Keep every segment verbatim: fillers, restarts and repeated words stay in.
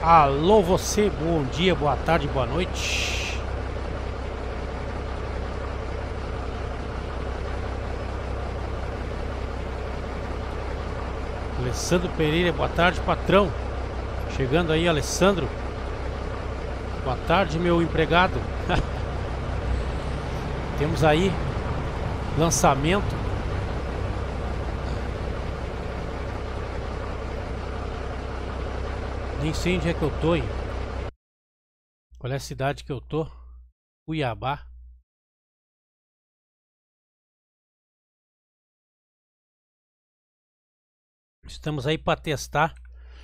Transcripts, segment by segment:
Alô você, bom dia, boa tarde, boa noite. Alessandro Pereira, boa tarde, patrão. Chegando aí, Alessandro. Boa tarde, meu empregado. Temos aí lançamento. Nem sei onde é que eu tô, hein? Qual é a cidade que eu tô? Cuiabá. Estamos aí para testar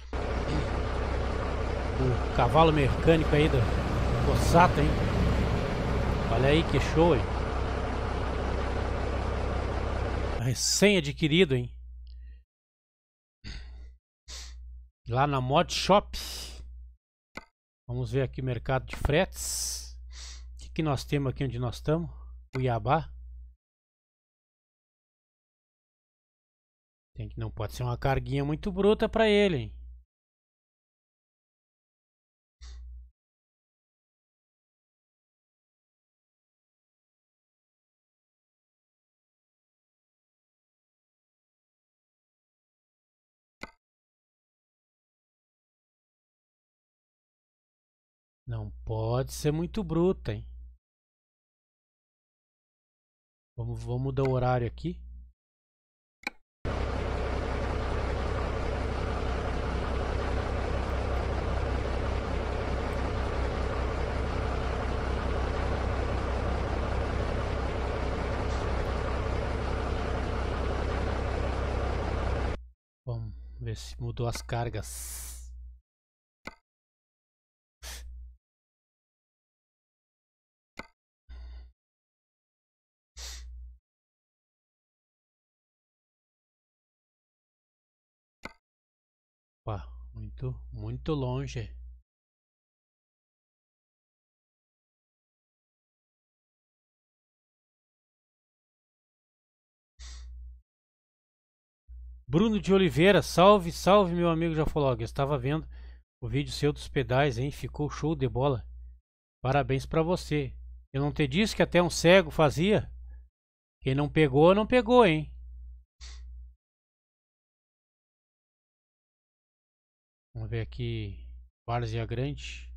o cavalo mecânico aí da Cossata, hein? Olha aí que show, hein? Recém-adquirido, hein? Lá na Mod Shop. Vamos ver aqui o mercado de fretes. O que, que nós temos aqui onde nós estamos? Cuiabá. Tem que, não pode ser uma carguinha muito bruta para ele, hein? Não pode ser muito bruta, hein? Vamos, vamos mudar o horário aqui. Vamos ver se mudou as cargas. Opa, muito, muito longe. Bruno de Oliveira, salve, salve meu amigo Jafolog. Eu estava vendo o vídeo seu dos pedais, hein? Ficou show de bola. Parabéns pra você. Eu não te disse que até um cego fazia? Quem não pegou, não pegou, hein? Vamos ver aqui. Várzea Grande.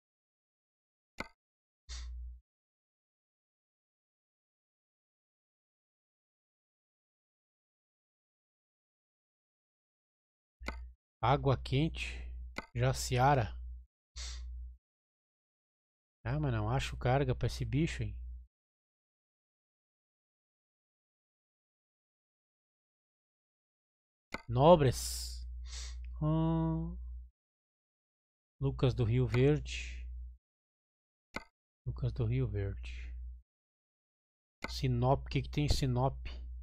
Água Quente. Jaciara. Ah, mas não acho carga pra esse bicho, hein? Nobres. Hum, Lucas do Rio Verde. Lucas do Rio Verde. Sinop. O que, que tem em Sinop?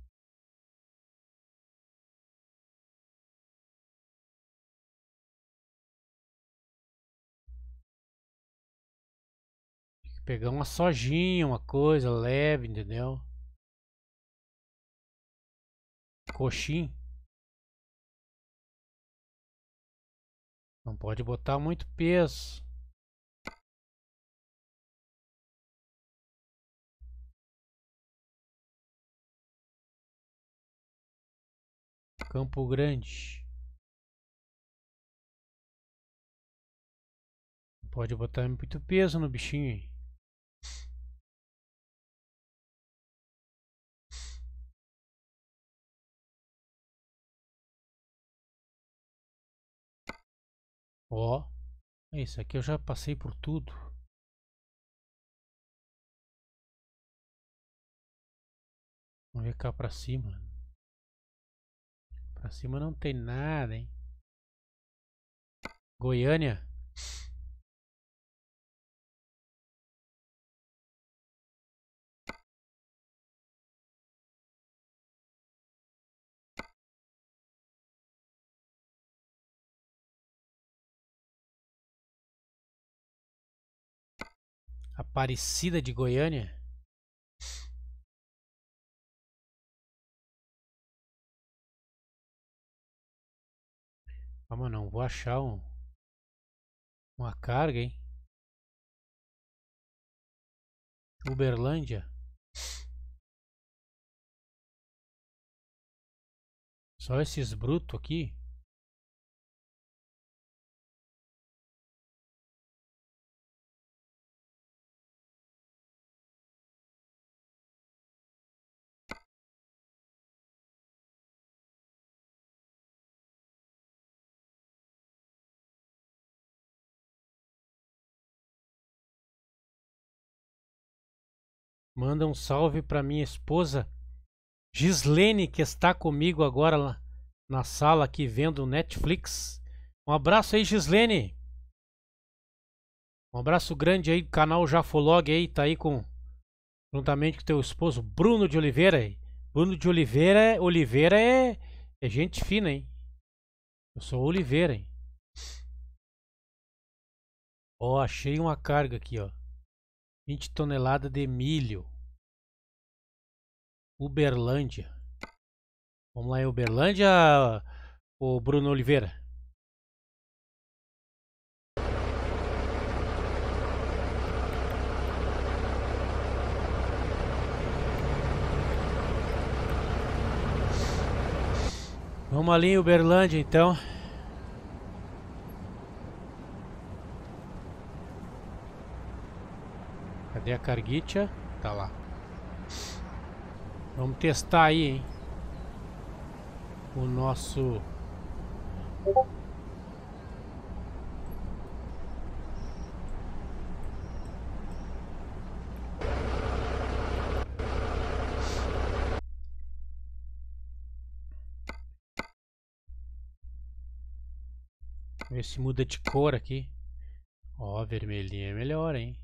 Tem que pegar uma sojinha, uma coisa leve, entendeu? Coxim. Não pode botar muito peso. Campo Grande. Não pode botar muito peso no bichinho, hein? Ó. Isso aqui eu já passei por tudo. Vamos ver cá pra cima. Pra cima não tem nada, hein? Goiânia. Aparecida de Goiânia. Calma, não vou achar um. Uma carga, hein? Uberlândia. Só esses brutos aqui. Manda um salve pra minha esposa Gislene, que está comigo agora lá na sala aqui vendo Netflix. Um abraço aí, Gislene. Um abraço grande aí do canal Jafolog aí, tá aí com juntamente com teu esposo Bruno de Oliveira aí. Bruno de Oliveira, Oliveira é, é gente fina, hein? Eu sou Oliveira, hein? Ó, achei uma carga aqui, ó. vinte toneladas de milho. Uberlândia. Vamos lá em Uberlândia, o Bruno Oliveira. Vamos ali em Uberlândia então. Cadê a carguicha? Tá lá. Vamos testar aí, hein? O nosso... Ver se muda de cor aqui. Ó, vermelhinho é melhor, hein?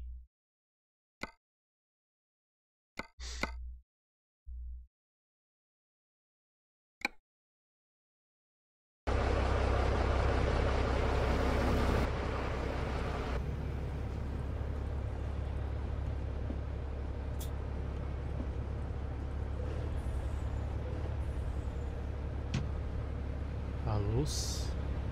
A luz.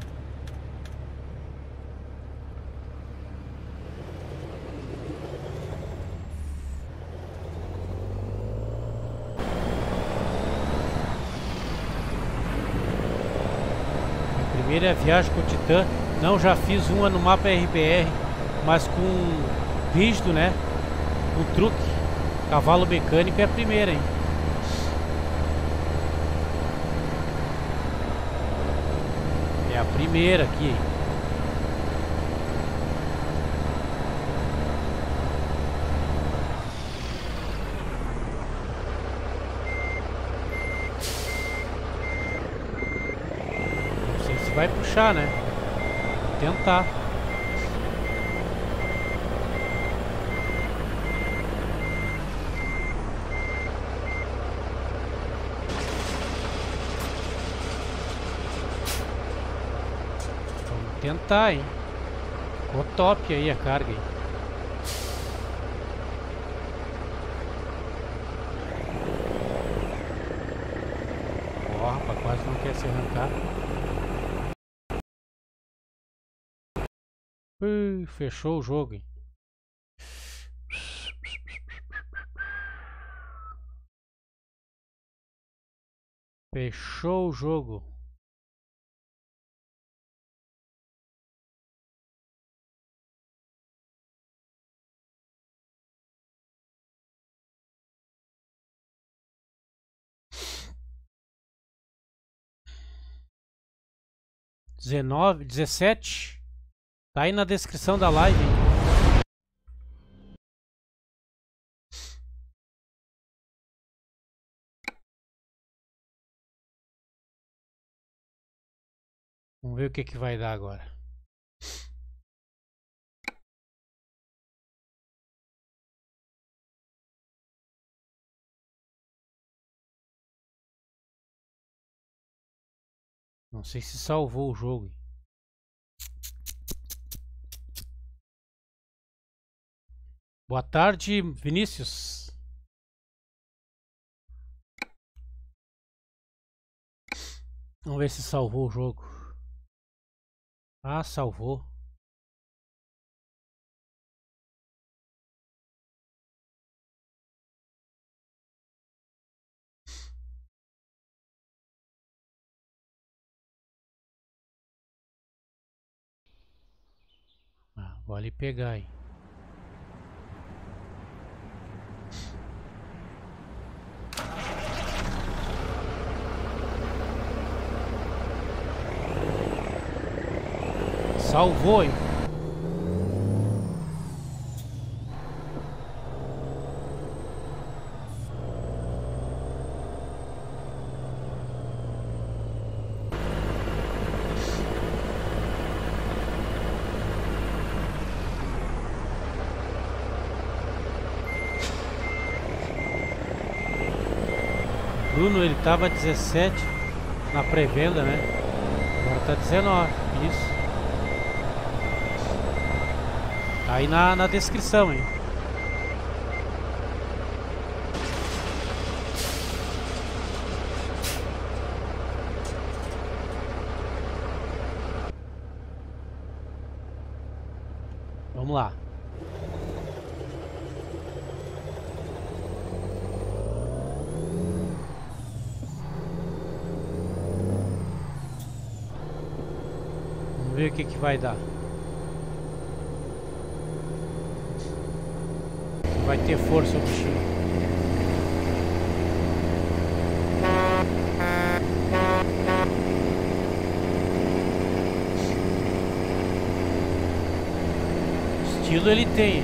Primeira viagem com o Titã. Não, já fiz uma no mapa R B R, mas com rígido, né? Com truque. Cavalo mecânico é a primeira, hein? É a primeira aqui. Não sei se vai puxar, né? Vou tentar. Vamos tentar, hein? Ficou top aí a carga, hein? Ó, rapaz, quase não quer se arrancar. Ui, fechou o jogo, hein? Fechou o jogo. dezenove, dezessete. Tá aí na descrição da live, hein? Vamos ver o que que vai dar agora. Não sei se salvou o jogo. Boa tarde, Vinícius. Vamos ver se salvou o jogo. Ah, salvou. Vou ali pegar aí. Salvou, hein? Bruno, ele tava dezessete na pré-venda, né? Agora tá dezenove, isso. Tá aí na, na descrição, hein? Vamos lá. Vamos ver o que que vai dar. Vai ter força o bichinho. Estilo ele tem.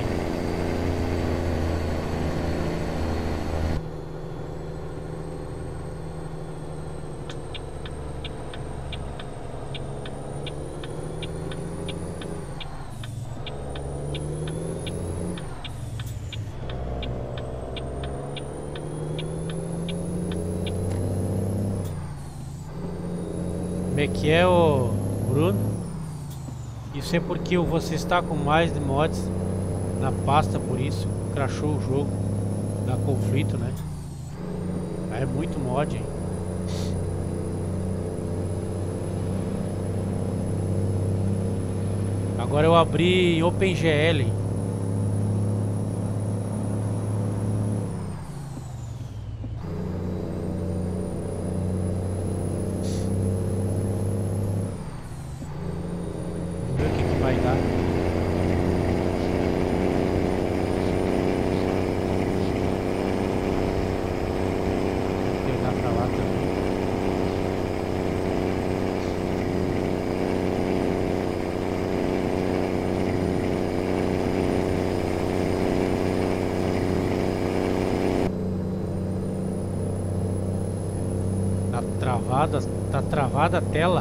Como é que é, o Bruno? Isso é porque você está com mais de mods na pasta, por isso crashou o jogo, dá conflito, né? É muito mod, hein? Agora eu abri OpenGL. Vamos ver o que que vai dar. Vou pegar pra lá também. Tá travada, tá travada a tela.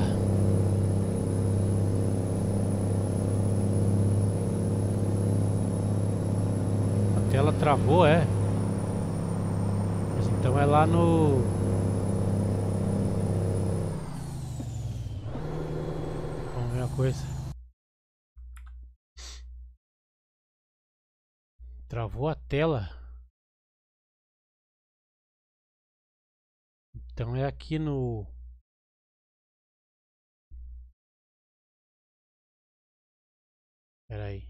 A tela travou, é. Mas então é lá no... Vamos ver uma coisa. Travou a tela. Então é aqui no... Pera aí.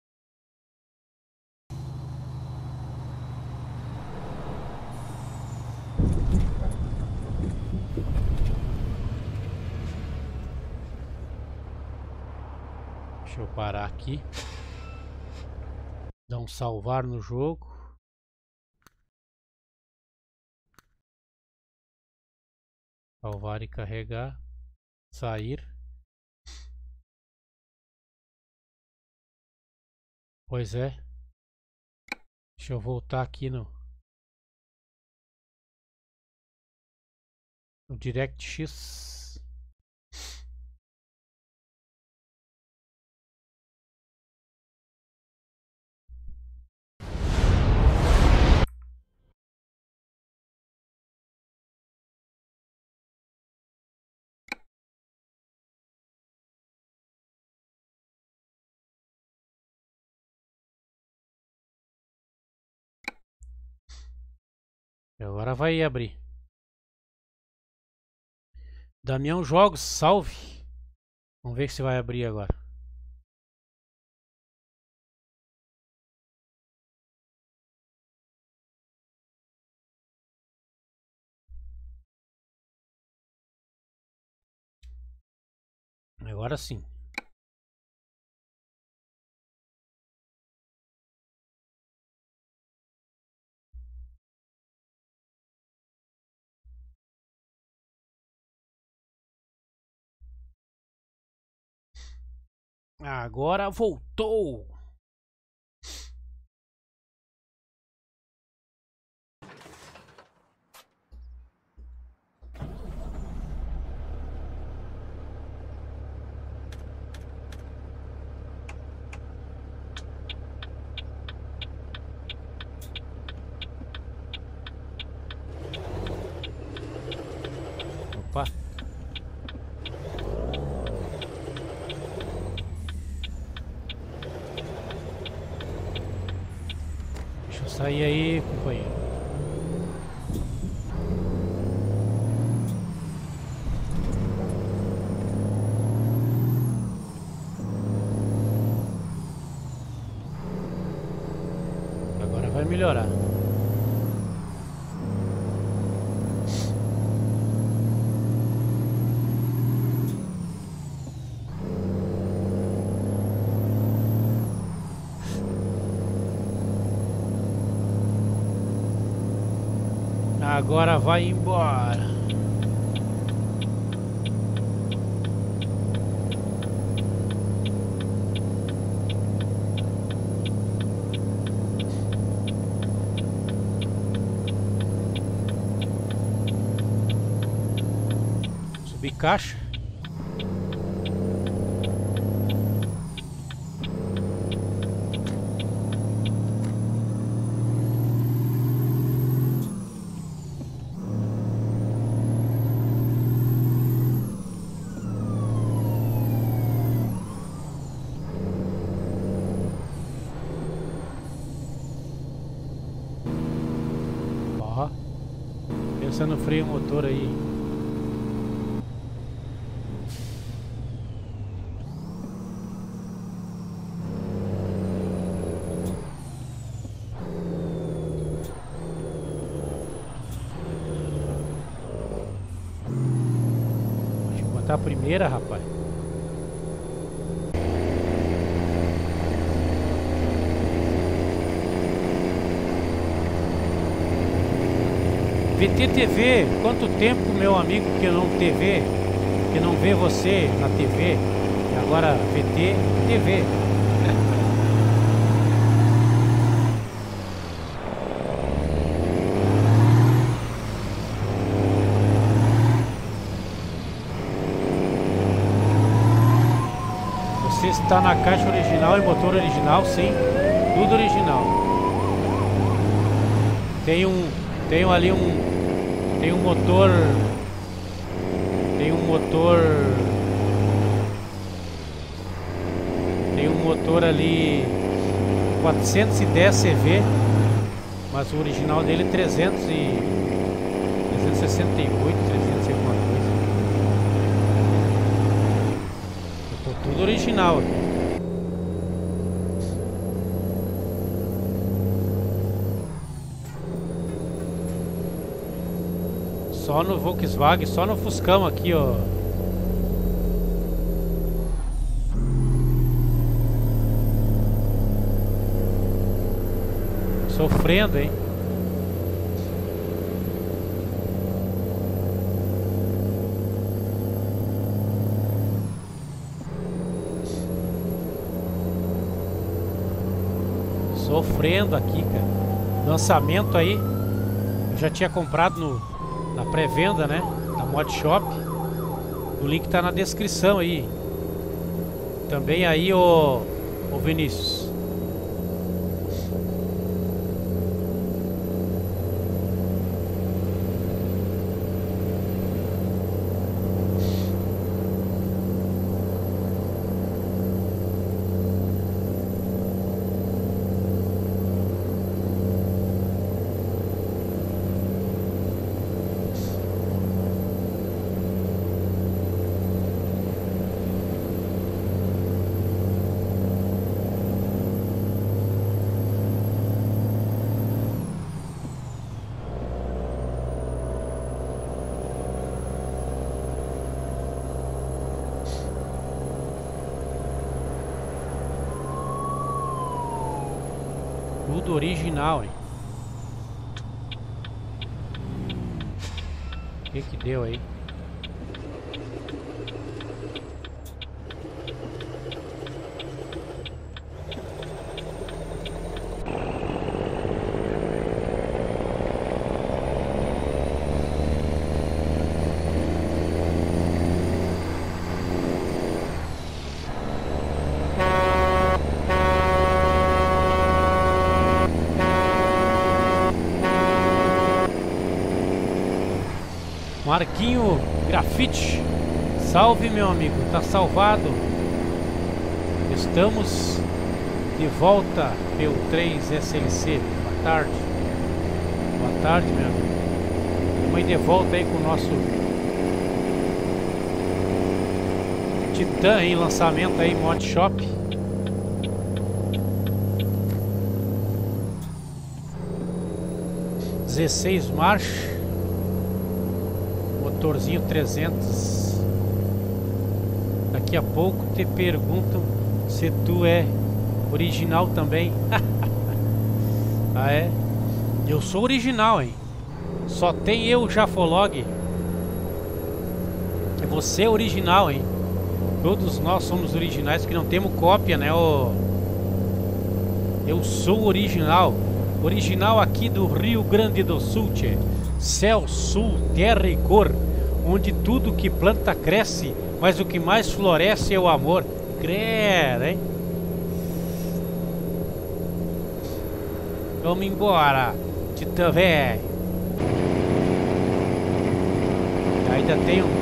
Deixa eu parar aqui. Dar um salvar no jogo. Salvar e carregar. Sair. Pois é. Deixa eu voltar aqui no... No DirectX. Agora vai abrir. Damião Jogos, salve. Vamos ver se vai abrir agora. Agora sim. Agora voltou. Opa. Deixa eu sair aí, companheiro. Agora vai melhorar. Agora vai embora. Subir caixa. Pensa no freio motor aí. Deixa eu botar a primeira, rapaz. V T T V, quanto tempo, meu amigo, que eu não T V, que não vê você na T V, e agora V T T V. Você está na caixa original e motor original, sim, tudo original. Tem um Tem ali um... Tem um motor... Tem um motor... Tem um motor ali... quatrocentos e dez C V. Mas o original dele é trezentos e... trezentos e sessenta e oito, trezentos e alguma coisa. Eu tô tudo original aqui. Só no Volkswagen, só no Fuscão aqui, ó. Sofrendo, hein? Sofrendo aqui, cara. Lançamento aí. Eu já tinha comprado no... na pré-venda, né? Na Mod Shop. O link tá na descrição aí. Também aí, ô, ô Vinícius. Tudo original, hein? O que que deu aí? Marquinho Grafite. Salve, meu amigo, tá salvado. Estamos de volta pelo três S L C. Boa tarde. Boa tarde, meu amigo. Estamos aí de volta aí com o nosso Titã em lançamento aí, Mod Shop. dezesseis marcha, motorzinho trezentos. Daqui a pouco te perguntam se tu é original também. Ah, é? Eu sou original, hein? Só tem eu o Jafolog. Você é original, hein? Todos nós somos originais, que não temos cópia, né? O... Eu sou original. Original aqui do Rio Grande do Sul, tchê. Céu, sul, terra e cor, onde tudo que planta cresce, mas o que mais floresce é o amor. Credo, hein? Vamos embora, Titã velho. Ainda tem um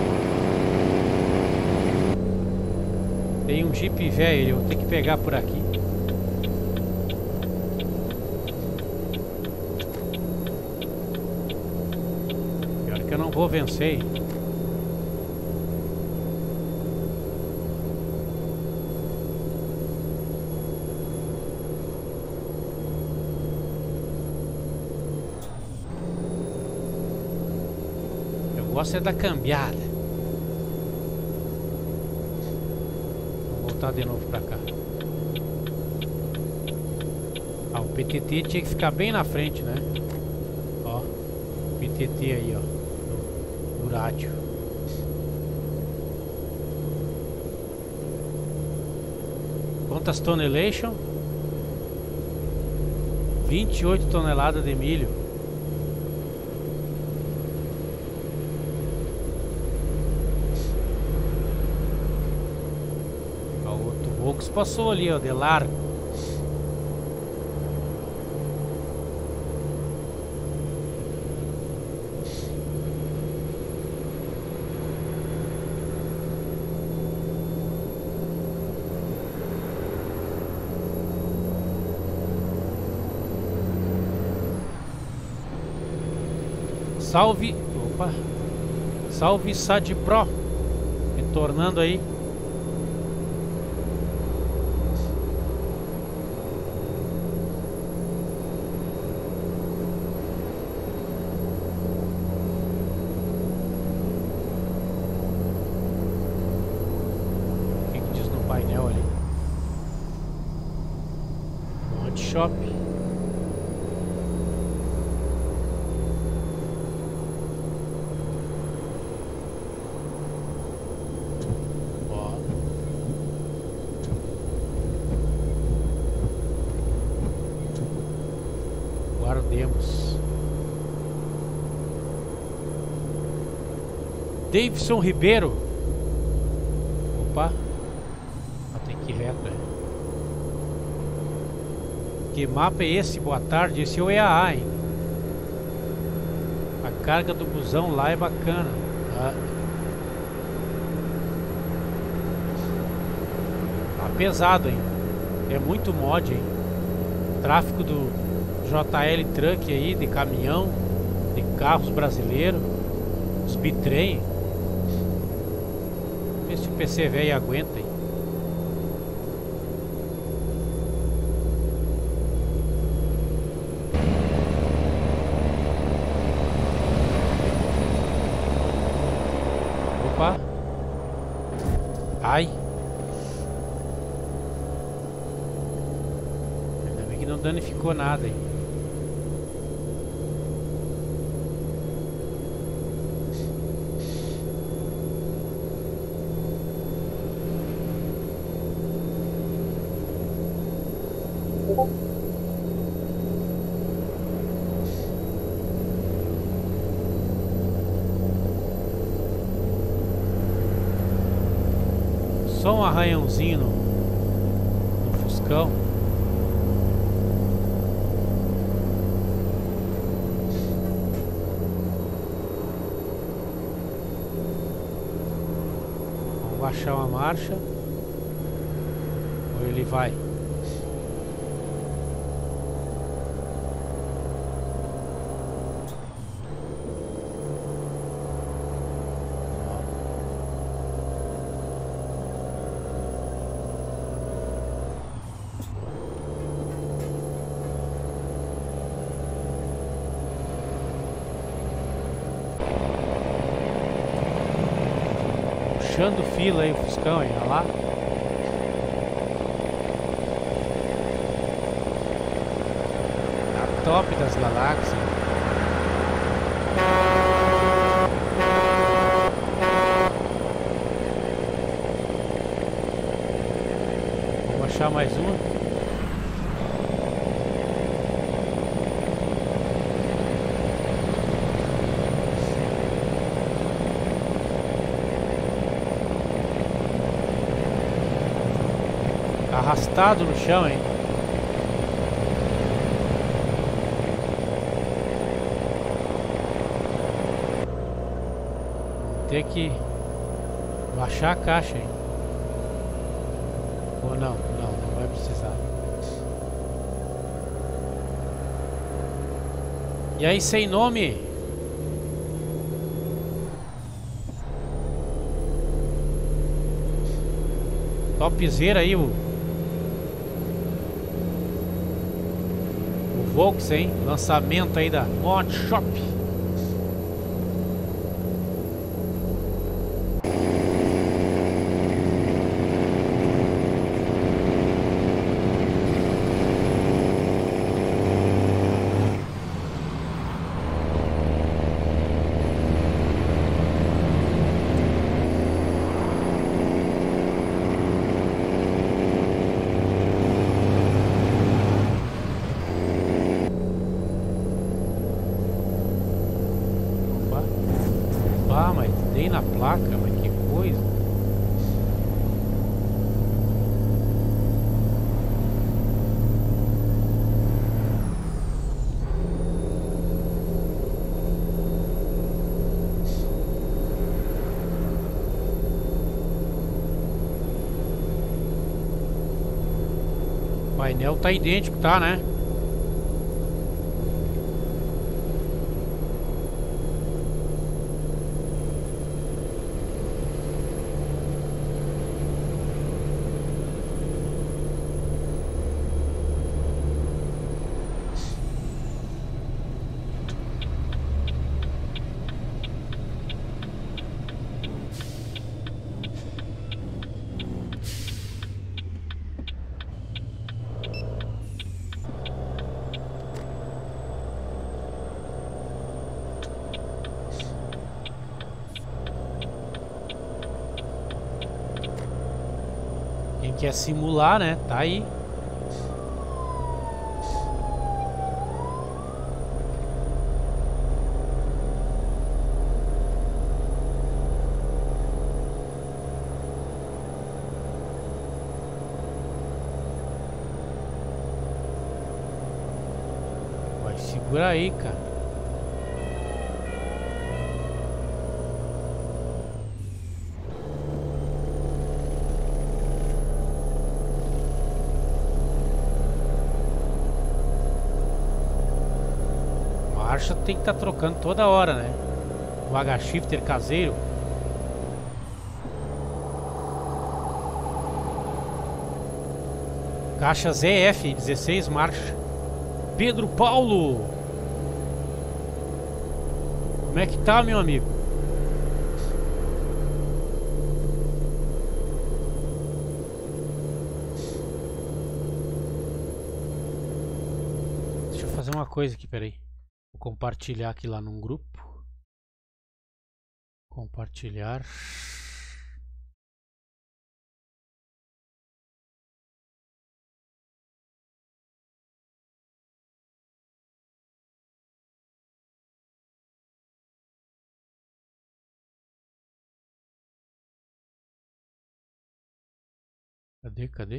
Tem um Jeep velho, eu vou ter que pegar por aqui. Pior que eu não vou vencer. Eu gosto é da cambiada. Vou voltar de novo pra cá. Ah, o P T T tinha que ficar bem na frente, né? Ó, o P T T aí, ó, no, no rádio. Quantas tonelation? vinte e oito toneladas de milho. Ó, o outro Volks passou ali, ó, de largo. Salve, opa, salve Sad Pro, retornando aí. O que que diz no painel ali? Mod Shop. Guardemos. Davidson Ribeiro. Opa, tem que ir reto, é. Que mapa é esse? Boa tarde, esse é o E A A, hein? A carga do busão lá é bacana, tá? Tá pesado, hein? É muito mod, hein? Tráfego do J L Truck aí, de caminhão, de carros brasileiros, os bitrem. Vê se o P C velho aguenta aí. Opa! Ai! Ainda bem que não danificou nada aí. Só um arranhãozinho no, no Fuscão. baixar uma marcha. Ou ele vai? Puxando fila aí o Fuscão, hein? Olha lá. A top das galáxias. Vou achar mais uma. Arrastado no chão, hein? Vou ter que baixar a caixa, hein? Ou não, não, não vai precisar. E aí, sem nome? Topzera aí, o Volks, hein? Lançamento aí da Mod Shop. Ah, mas dei na placa, mas que coisa. O painel tá idêntico, tá, né? Quem quer simular, né? Tá aí. Vai, segura aí, cara. Marcha tem que estar trocando toda hora, né? O H-shifter caseiro. Caixa Z F dezesseis marcha. Pedro Paulo. Como é que tá, meu amigo? Deixa eu fazer uma coisa aqui, peraí. Vou compartilhar aqui lá num grupo. Compartilhar. Cadê, cadê?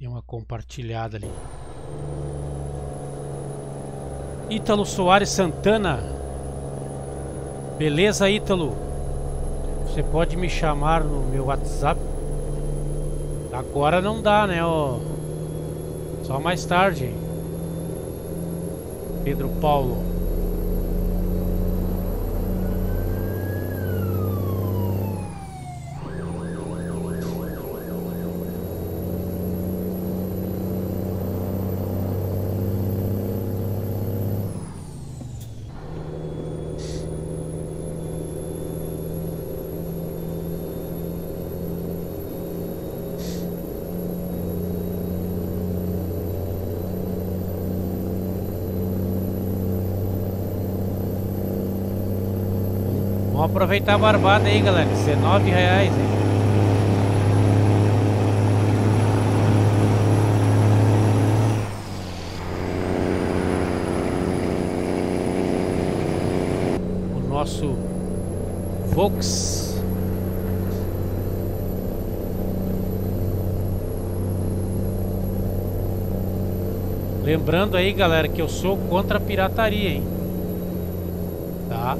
Dei uma compartilhada ali. Ítalo Soares Santana. Beleza, Ítalo? Você pode me chamar no meu WhatsApp? Agora não dá, né? Ó. Só mais tarde. Pedro Paulo. Vamos aproveitar a barbada aí, galera. dezenove reais, hein? O nosso Vox. Lembrando aí, galera, que eu sou contra a pirataria, hein? Tá?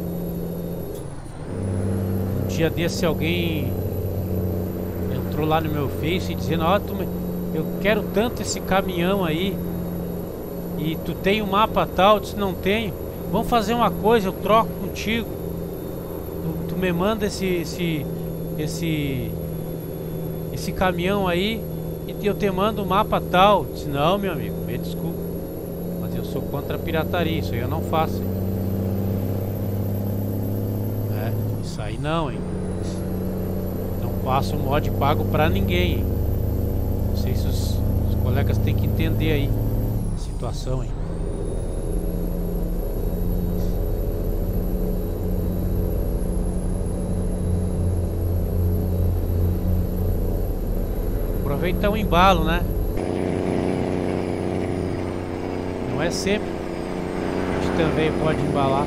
Dia desse alguém entrou lá no meu Face dizendo: ó, tu, eu quero tanto esse caminhão aí e tu tem um mapa tal. Eu disse: não tenho. Vamos fazer uma coisa, eu troco contigo. Tu, tu me manda esse esse esse esse caminhão aí e eu te mando o mapa tal. Eu disse: não, meu amigo, me desculpa, mas eu sou contra a pirataria, isso aí eu não faço. Isso aí não, hein? Não passo mod pago pra ninguém, hein? Não sei se os, os colegas têm que entender aí a situação, hein? Aproveitar o embalo, né? Não é sempre. A gente também pode embalar.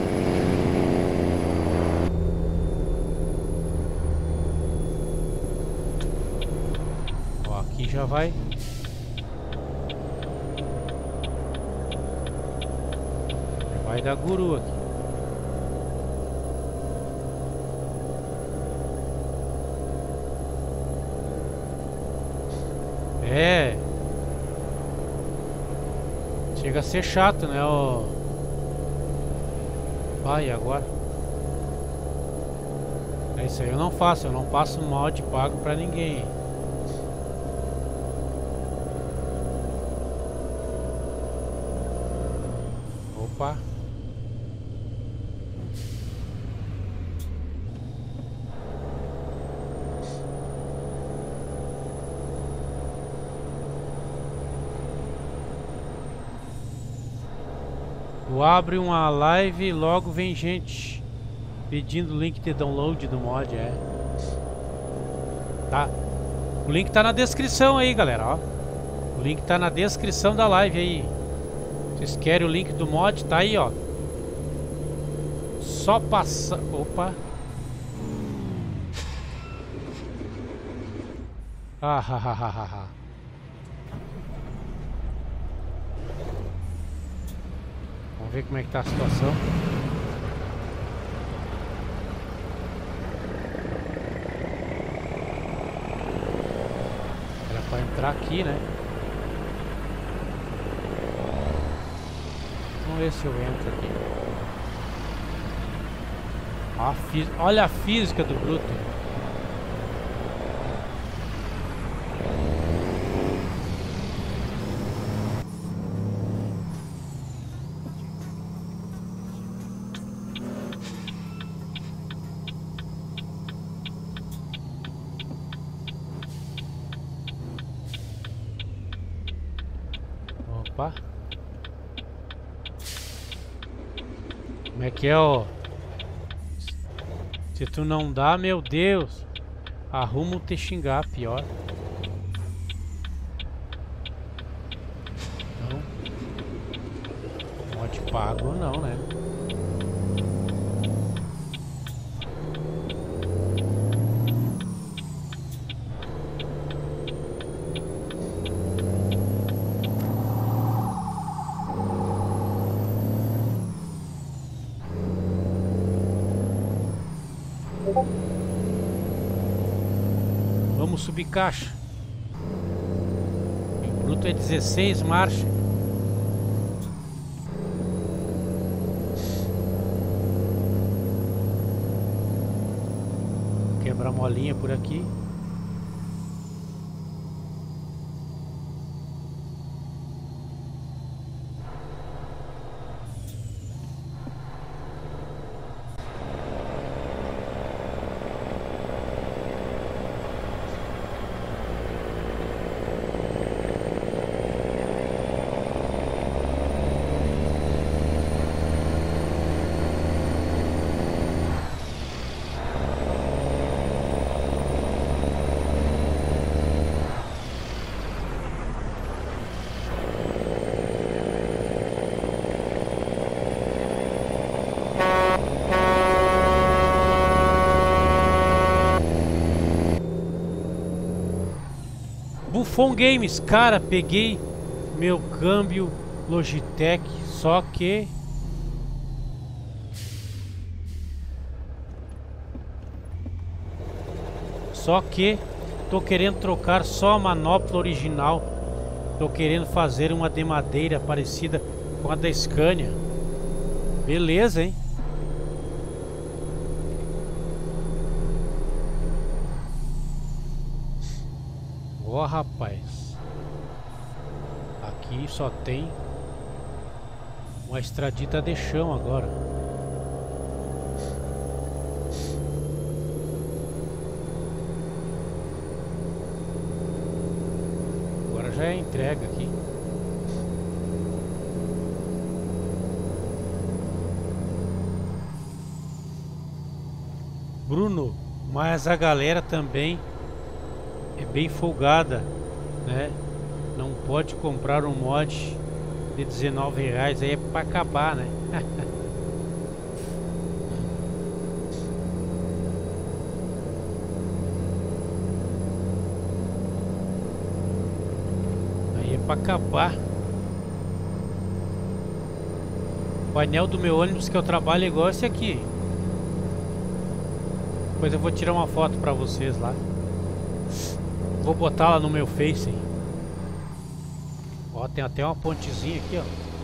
Aqui já vai. Vai dar guru aqui. É. Chega a ser chato, né? Ó. Vai, agora? É isso aí, eu não faço. Eu não passo mod pago pra ninguém. Opa. Tu abre uma live e logo vem gente pedindo o link de download do mod, é. Tá. O link tá na descrição aí, galera, ó. O link tá na descrição da live aí. Vocês querem o link do mod? Tá aí, ó. Só passar... Opa. Ah, ha, ha, ha, ha, ha. Vamos ver como é que tá a situação. Era pra entrar aqui, né? Vamos ver se eu entro aqui. A fí... Olha a física do bruto. Opa. Como é que é, ó? Se tu não dá, meu Deus, arruma te xingar, pior. Não. Mod pago não, né? Vamos subir caixa. O bruto é dezesseis marcha. Quebrar molinha por aqui. Buffon Games, cara, peguei meu câmbio Logitech, só que só que tô querendo trocar só a manopla original. Tô querendo fazer uma de madeira parecida com a da Scania. Beleza, hein? Ó, oh, rapaz, aqui só tem uma estradita de chão agora. Agora já é entrega aqui. Bruno, mas a galera também é bem folgada, né? Não pode comprar um mod de dezenove reais, aí é pra acabar, né? Aí é pra acabar. O painel do meu ônibus que eu trabalho é igual esse aqui. Depois eu vou tirar uma foto pra vocês lá. Vou botar lá no meu Face. Ó, tem até uma pontezinha aqui, ó.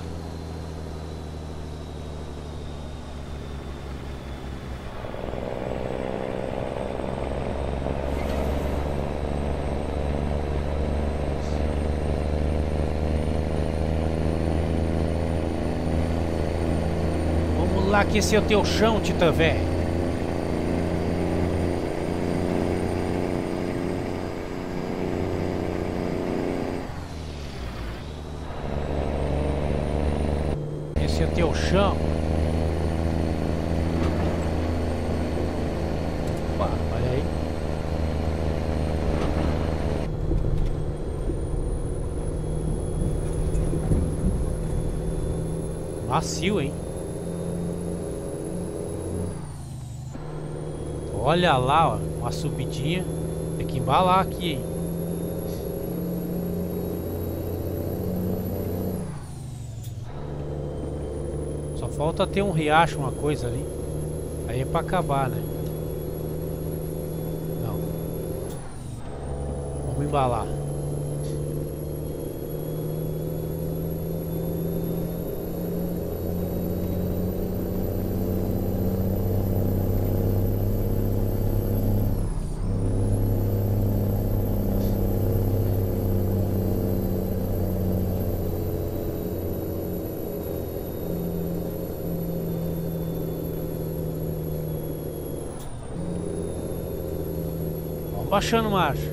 Vamos lá, que esse é o teu chão, Titã velho. Esse é teu chão. Opa, olha aí. Macio, hein? Olha lá, ó, uma subidinha. Tem que embalar aqui, hein? Falta ter um riacho, uma coisa ali. Aí é pra acabar, né? Não. Vamos embalar. Baixando marcha.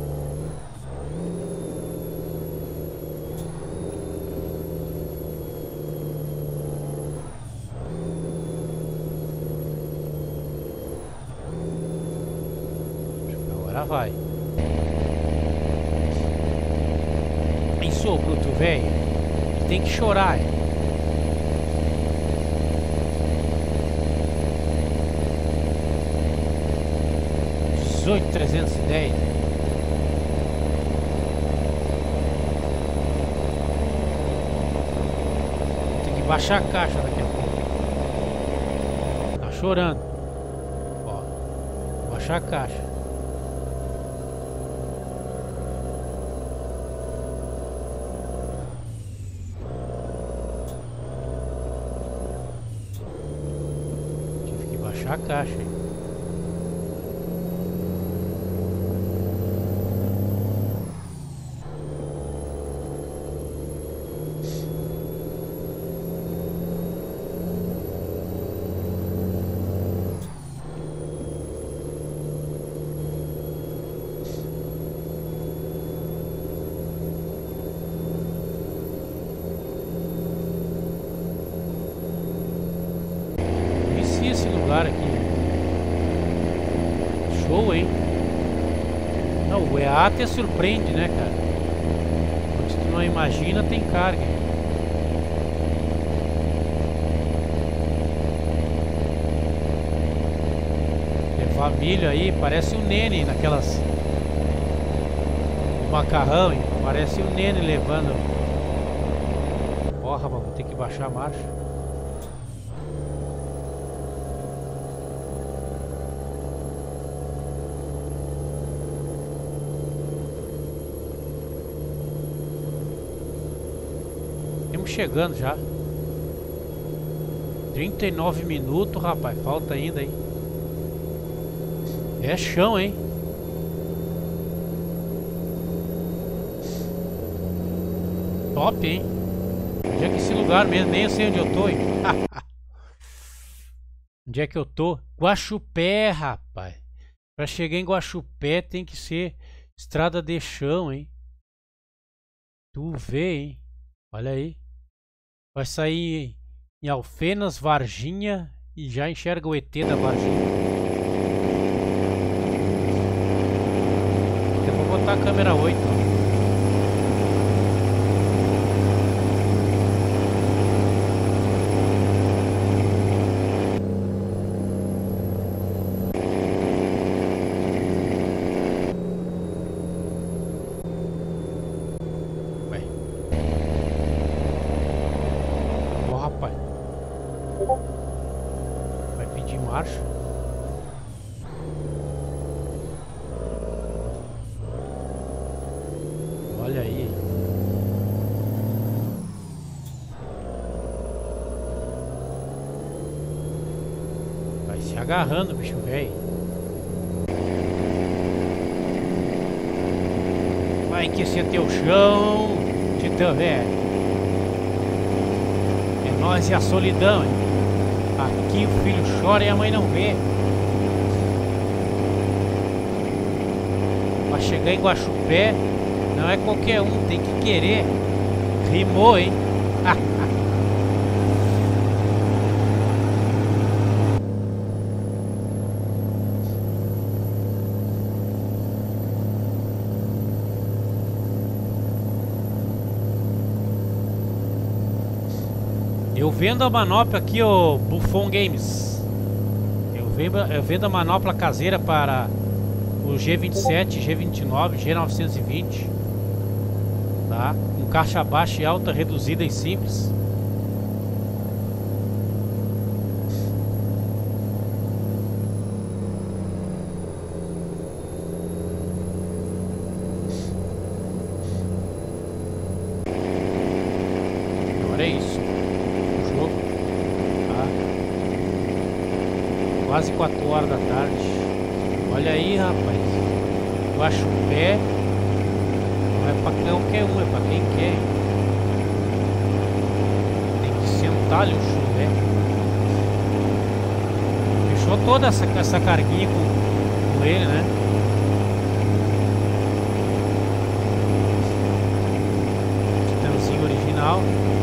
Agora vai. Pensou, bruto velho? Tem que chorar. dezoito trezentos e dez. Tem que baixar a caixa daqui a pouco. Tá chorando. Ó. baixar a caixa. Tive que baixar a caixa aí. Esse lugar aqui. Show, hein? Não, o E A te surpreende, né, cara? Quando tu não imagina, tem carga. Levar milho aí, parece um nene naquelas... O macarrão, hein? Parece um nene levando... Porra, vou ter que baixar a marcha. Chegando já. trinta e nove minutos, rapaz. Falta ainda, hein? É chão, hein? Top, hein? Onde é que esse lugar mesmo? Nem eu sei onde eu tô, hein? Onde é que eu tô? Guaxupé, rapaz. Pra chegar em Guaxupé tem que ser estrada de chão, hein? Tu vê, hein? Olha aí. Vai sair em Alfenas, Varginha e já enxerga o E T da Varginha. Eu vou botar a câmera oito. Marcha. Olha aí. Vai se agarrando, bicho velho. Vai que esse é teu chão, Titã velho. É nós e a solidão, hein? Aqui o filho chora e a mãe não vê. Pra chegar em Guaxupé não é qualquer um, tem que querer. Rimou, hein? Eu vendo a manopla aqui, o Buffon Games. Eu vendo, eu vendo a manopla caseira para o G vinte e sete, G vinte e nove, G novecentos e vinte. Tá? Com caixa baixa e alta, reduzida e simples. Agora é isso. Quase quatro horas da tarde. Olha aí, rapaz. Guaxupé não é pra qualquer um, é pra quem quer. Tem que sentar ali o chulé. Fechou toda essa, essa carguinha com, com ele, né? Titãzinho original.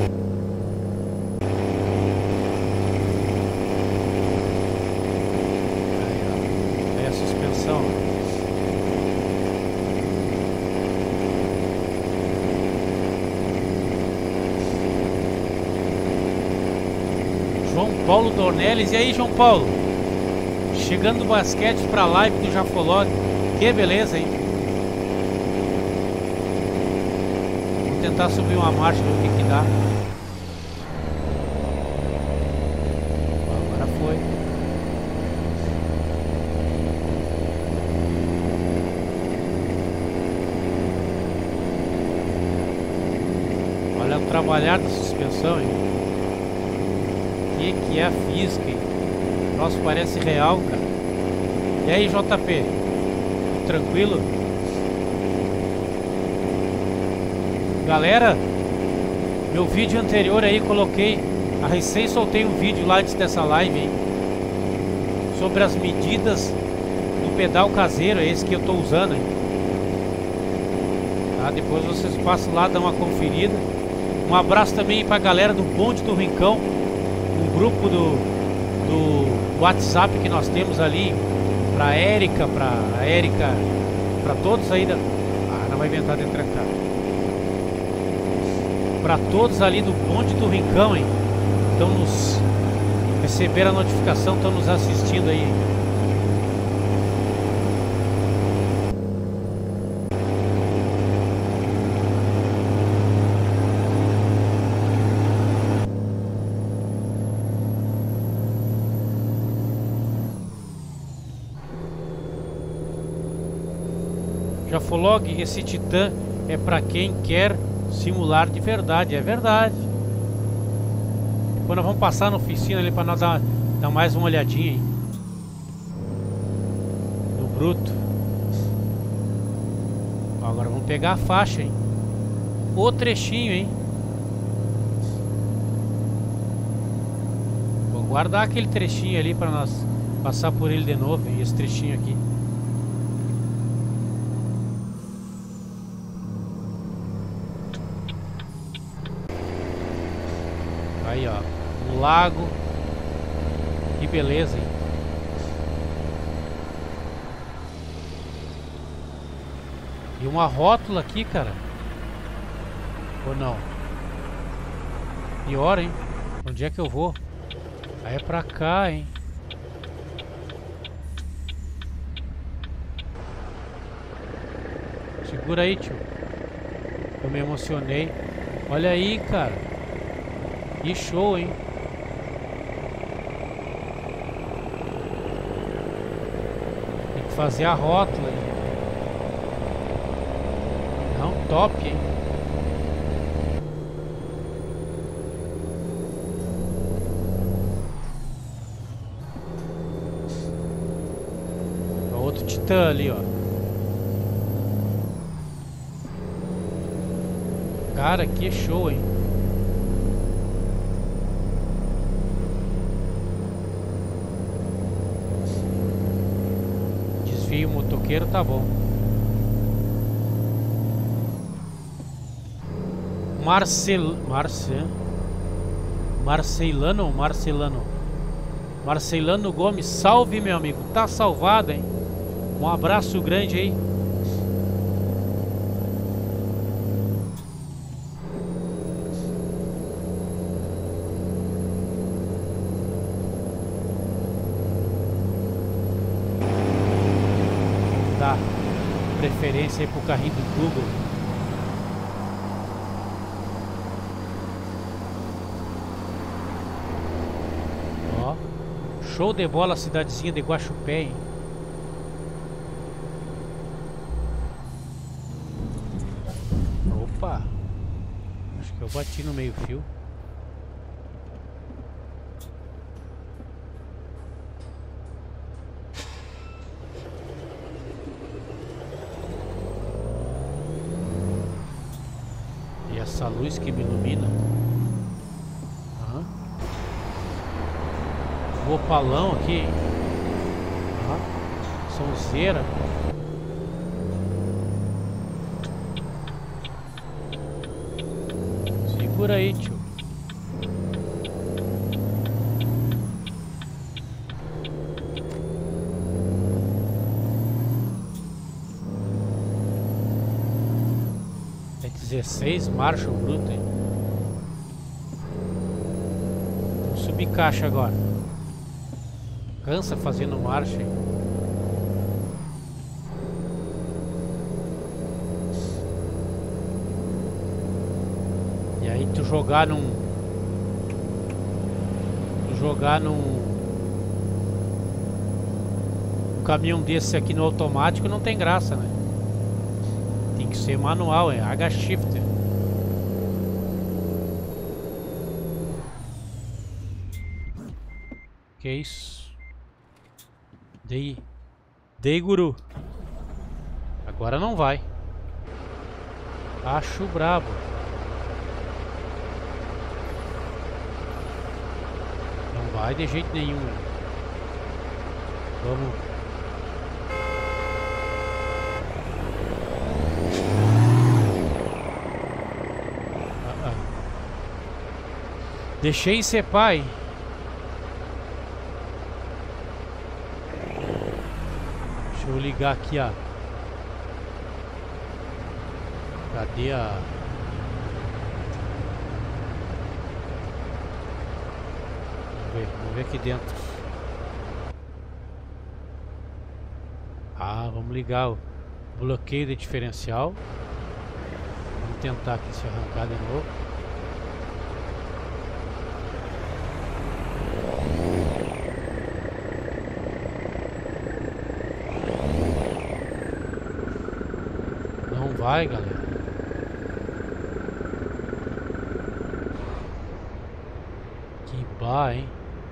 João Paulo Dornelles. E aí, João Paulo? Chegando do basquete pra live do Jafolog. Que beleza, hein? Vou tentar subir uma marcha, ver o que que dá. Agora foi. trabalhar da suspensão, hein? Que que é a física, hein? O troço parece real, cara. E aí, J P? Tudo tranquilo? Galera, meu vídeo anterior aí coloquei, a recém soltei um vídeo lá antes dessa live, hein? Sobre as medidas do pedal caseiro, é esse que eu tô usando, hein? Tá? Depois vocês passam lá, dão uma conferida. Um abraço também pra galera do Bonde do Rincão, um grupo do, do WhatsApp que nós temos ali, pra Érica, pra Érica, pra todos aí da... Ah, não vai inventar de trancar. Pra todos ali do Bonde do Rincão, hein? Estão nos... Receberam a notificação, estão nos assistindo aí, hein? Jafolog, esse Titan é pra quem quer simular de verdade, é verdade. Depois nós vamos passar na oficina ali pra nós dar, dar mais uma olhadinha, hein? No bruto. Ó, agora vamos pegar a faixa, hein? O trechinho, hein? Vou guardar aquele trechinho ali pra nós passar por ele de novo, hein? Esse trechinho aqui. Aí, ó, um lago. Que beleza, hein? E uma rótula aqui, cara. Ou não? Pior, hein? Onde é que eu vou? Aí é pra cá, hein? Segura aí, tio. Eu me emocionei. Olha aí, cara. Que show, hein? Tem que fazer a rótula, hein? Não, top, hein? Ó, outro Titã ali, ó. Cara, que show, hein? O motoqueiro tá bom. Marcel... Marcel... Marcelano, Marcelano. Marcelano Gomes, salve, meu amigo. Tá salvado, hein? Um abraço grande aí. Preferência aí pro carrinho do Google. Ó, show de bola a cidadezinha de Guaxupé, hein? Opa, acho que eu bati no meio fio. Essa luz que me ilumina. Uhum. O opalão aqui, hein? Uhum. Sonzeira. Segura aí, tio. dezesseis marcha o bruto, hein? Vamos subir caixa agora. Cansa fazendo marcha, hein? E aí tu jogar num... Tu jogar num... Um caminhão desse aqui no automático não tem graça, né? Tem que ser manual, é H-Shifter. que é isso. Dei. Dei, guru. Agora não vai. Acho brabo. Não vai de jeito nenhum. Vamos. Ah, ah. Deixei ser pai. Deixa eu ligar aqui, ó. Cadê a... Vamos ver, vamos ver aqui dentro. Ah, vamos ligar o bloqueio de diferencial. Vamos tentar aqui se arrancar de novo. Não vai, galera. Que bar, hein?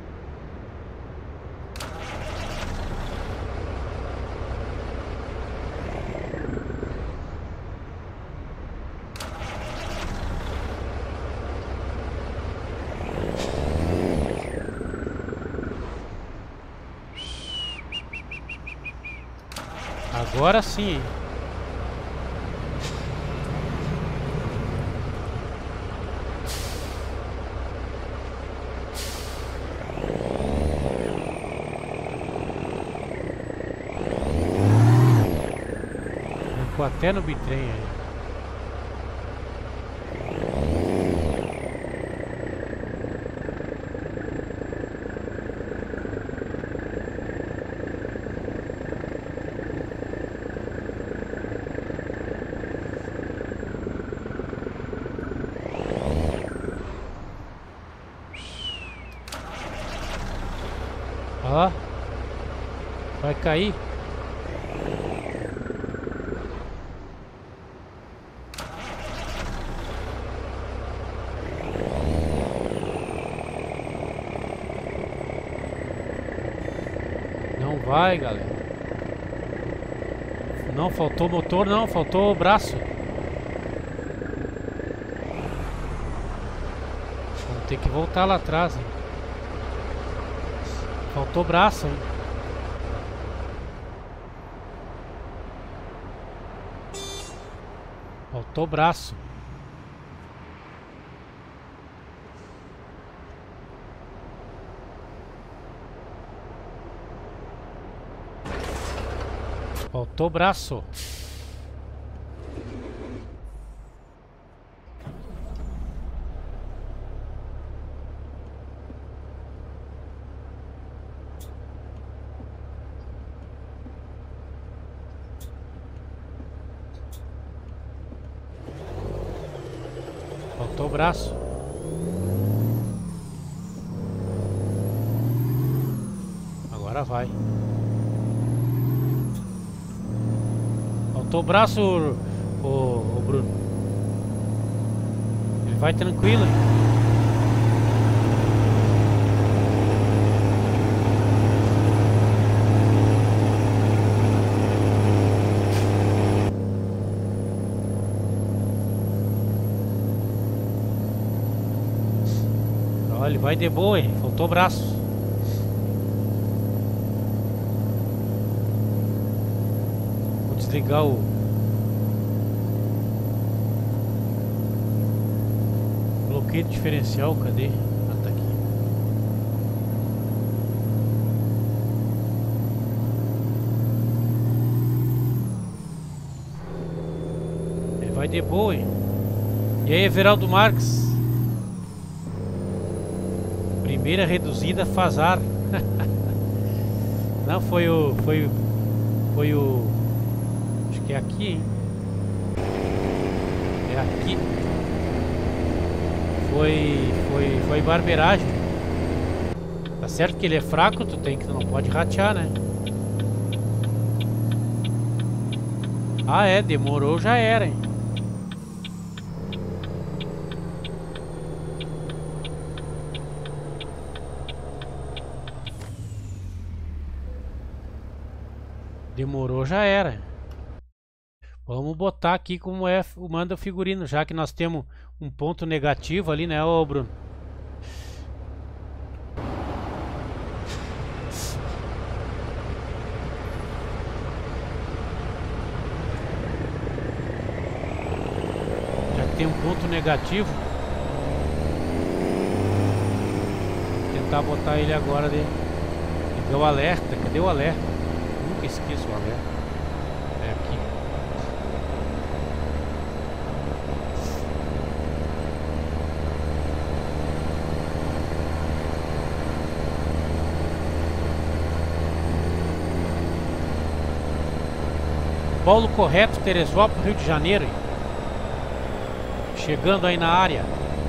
Agora sim, hein? Ficou até no bitrem aí. Ó, vai cair. Não vai, galera. Não faltou motor, não, faltou o braço. Vamos ter que voltar lá atrás, hein? Faltou braço, hein? Faltou braço. Faltou braço. Faltou braço. Agora vai. Faltou braço, o, o, o Bruno. Ele vai tranquilo. Olha, ele vai de boa, hein? Faltou braço. Vou desligar o bloqueio diferencial. Cadê? Ah, tá aqui. Ele vai de boa, hein? E aí, Everaldo Marques? Primeira reduzida Fazar. Não, foi o... Foi, foi o... Acho que é aqui, hein? É aqui. Foi... Foi... Foi barbeiragem. Tá certo que ele é fraco, tu tem que... Tu não pode ratear, né? Ah, é. Demorou, já era, hein? Demorou, já era. Vamos botar aqui como é o manda figurino, já que nós temos um ponto negativo ali, né, ô Bruno? Já que tem um ponto negativo, vou tentar botar ele agora de ligar o alerta. Cadê o alerta? Nunca esqueço o alerta. É aqui. Polo correto, Teresópolis, Rio de Janeiro. Chegando aí na área.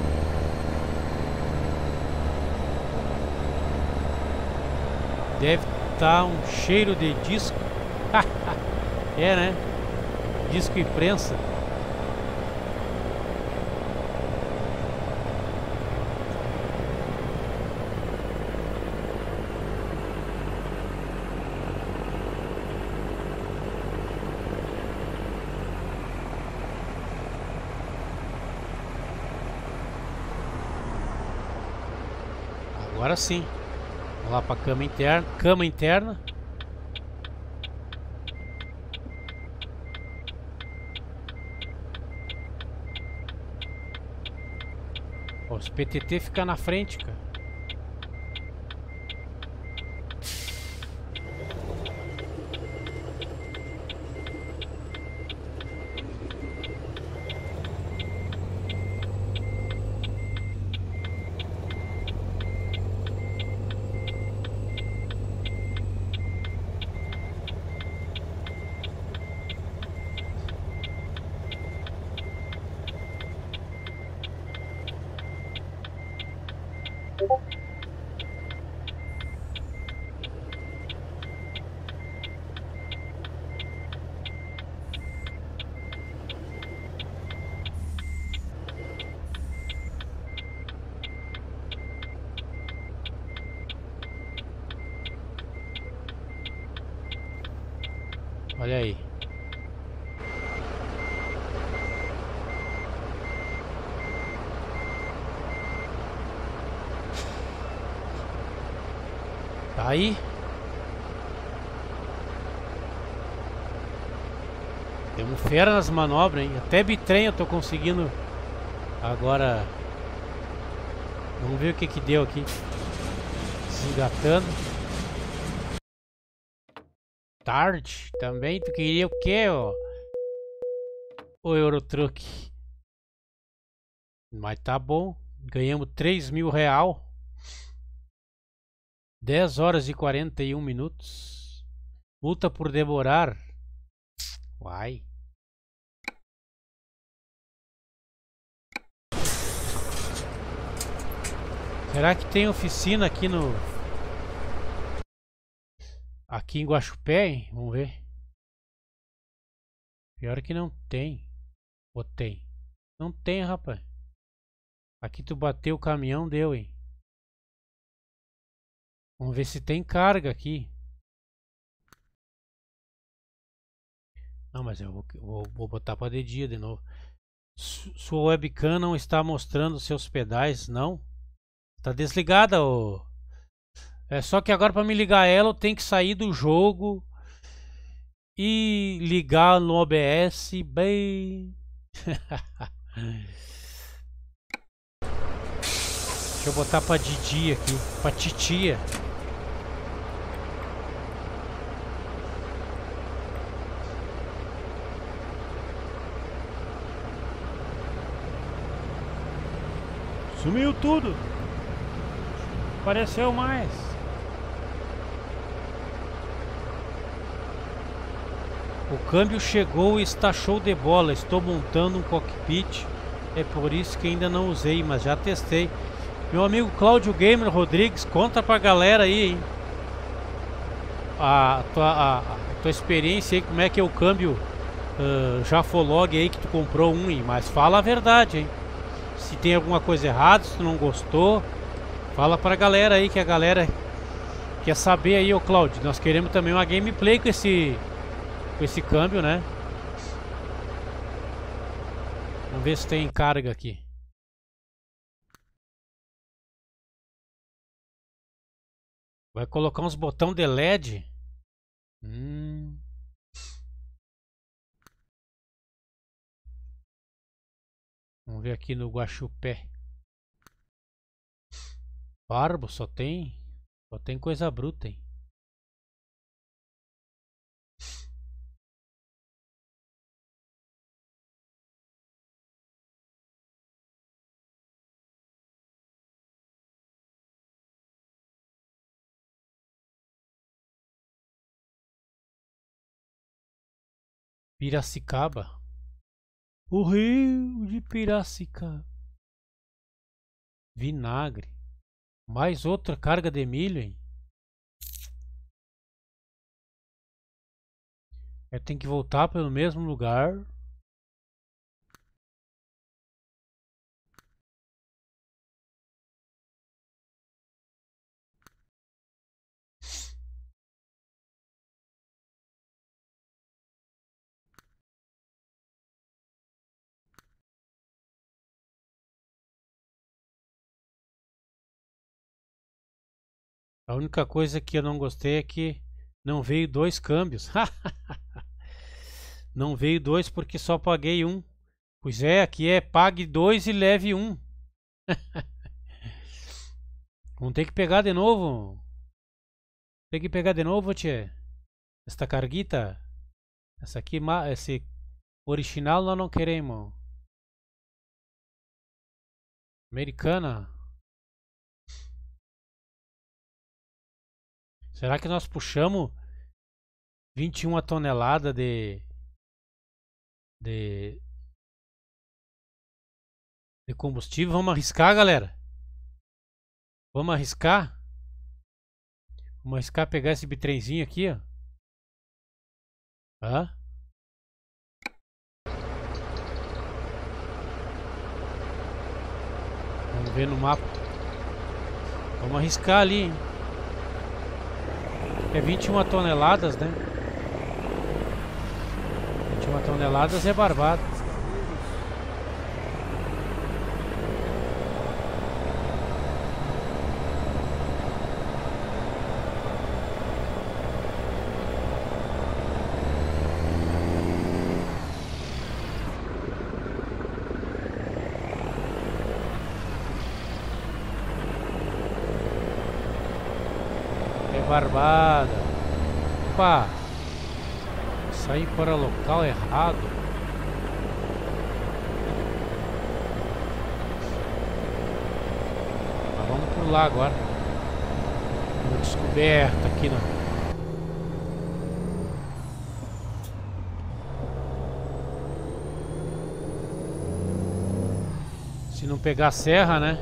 Deve estar um cheiro de disco. É, né? Disco e prensa. Agora sim. Vamos lá para cama interna. Cama interna. Ó, os P T T ficam na frente, cara. Olha aí. Tá aí. Temos fera nas manobras, hein? Até bitrem eu tô conseguindo agora. Vamos ver o que que deu aqui. Desengatando. Tarde também. Tu queria o quê, ó? O Eurotruck. Mas tá bom. Ganhamos três mil real. dez horas e quarenta e um minutos. Multa por demorar. Uai. Será que tem oficina aqui no... Aqui em Guaxupé, hein? Vamos ver. Pior que não tem. Ou tem? Não tem, rapaz. Aqui tu bateu o caminhão, deu, hein? Vamos ver se tem carga aqui. Não, mas eu vou, vou, vou botar para de dia de novo. Sua webcam não está mostrando seus pedais, não? Tá desligada, ô. É só que agora para me ligar ela eu tenho que sair do jogo e ligar no O B S bem. Deixa eu botar para Didi aqui, para titia. Sumiu tudo. Apareceu mais. O câmbio chegou e está show de bola. Estou montando um cockpit. É por isso que ainda não usei, mas já testei. Meu amigo Cláudio Gamer Rodrigues, conta pra galera aí, hein? A tua, a, a tua experiência aí, como é que é o câmbio uh, Jafolog aí que tu comprou um, hein? Mas fala a verdade, hein? Se tem alguma coisa errada, se tu não gostou, fala pra galera aí, que a galera quer saber aí, ô Cláudio. Nós queremos também uma gameplay com esse Com esse câmbio, né? Vamos ver se tem carga aqui. Vai colocar uns botão de L E D. Hum. Vamos ver aqui no Guaxupé. Barbo, só tem. Só tem coisa bruta, hein? Piracicaba. O rio de Piracicaba. Vinagre. Mais outra carga de milho, hein? Eu tenho que voltar pelo mesmo lugar. A única coisa que eu não gostei é que não veio dois câmbios. Não veio dois porque só paguei um. Pois é, aqui é pague dois e leve um. Vamos ter que pegar de novo. Tem que pegar de novo, tchê. Esta carguita. Essa aqui, esse original nós não queremos. Americana. Será que nós puxamos vinte e uma toneladas de, de de combustível? Vamos arriscar, galera? Vamos arriscar? Vamos arriscar pegar esse bitrenzinho aqui, ó. Hã? Vamos ver no mapa. Vamos arriscar ali, hein? É vinte e uma toneladas, né? vinte e uma toneladas é barbado. Barbada. Opa! Saí para o local errado. Mas vamos por lá agora. Uma descoberta aqui, né? Se não pegar a serra, né?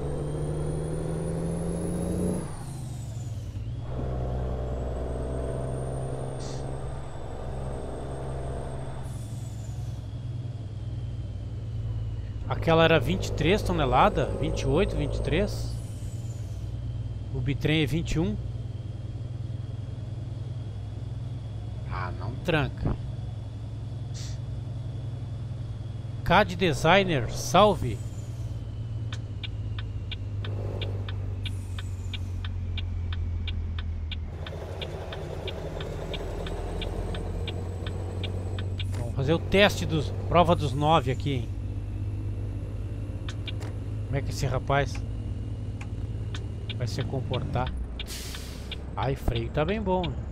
Aquela era vinte e três toneladas, vinte e oito, vinte e três. O bitrem é vinte e um. Ah, não tranca. C A D Designer, salve. Vamos fazer o teste dos prova dos nove aqui, hein? Como é que esse rapaz vai se comportar? Ai, freio tá bem bom, né?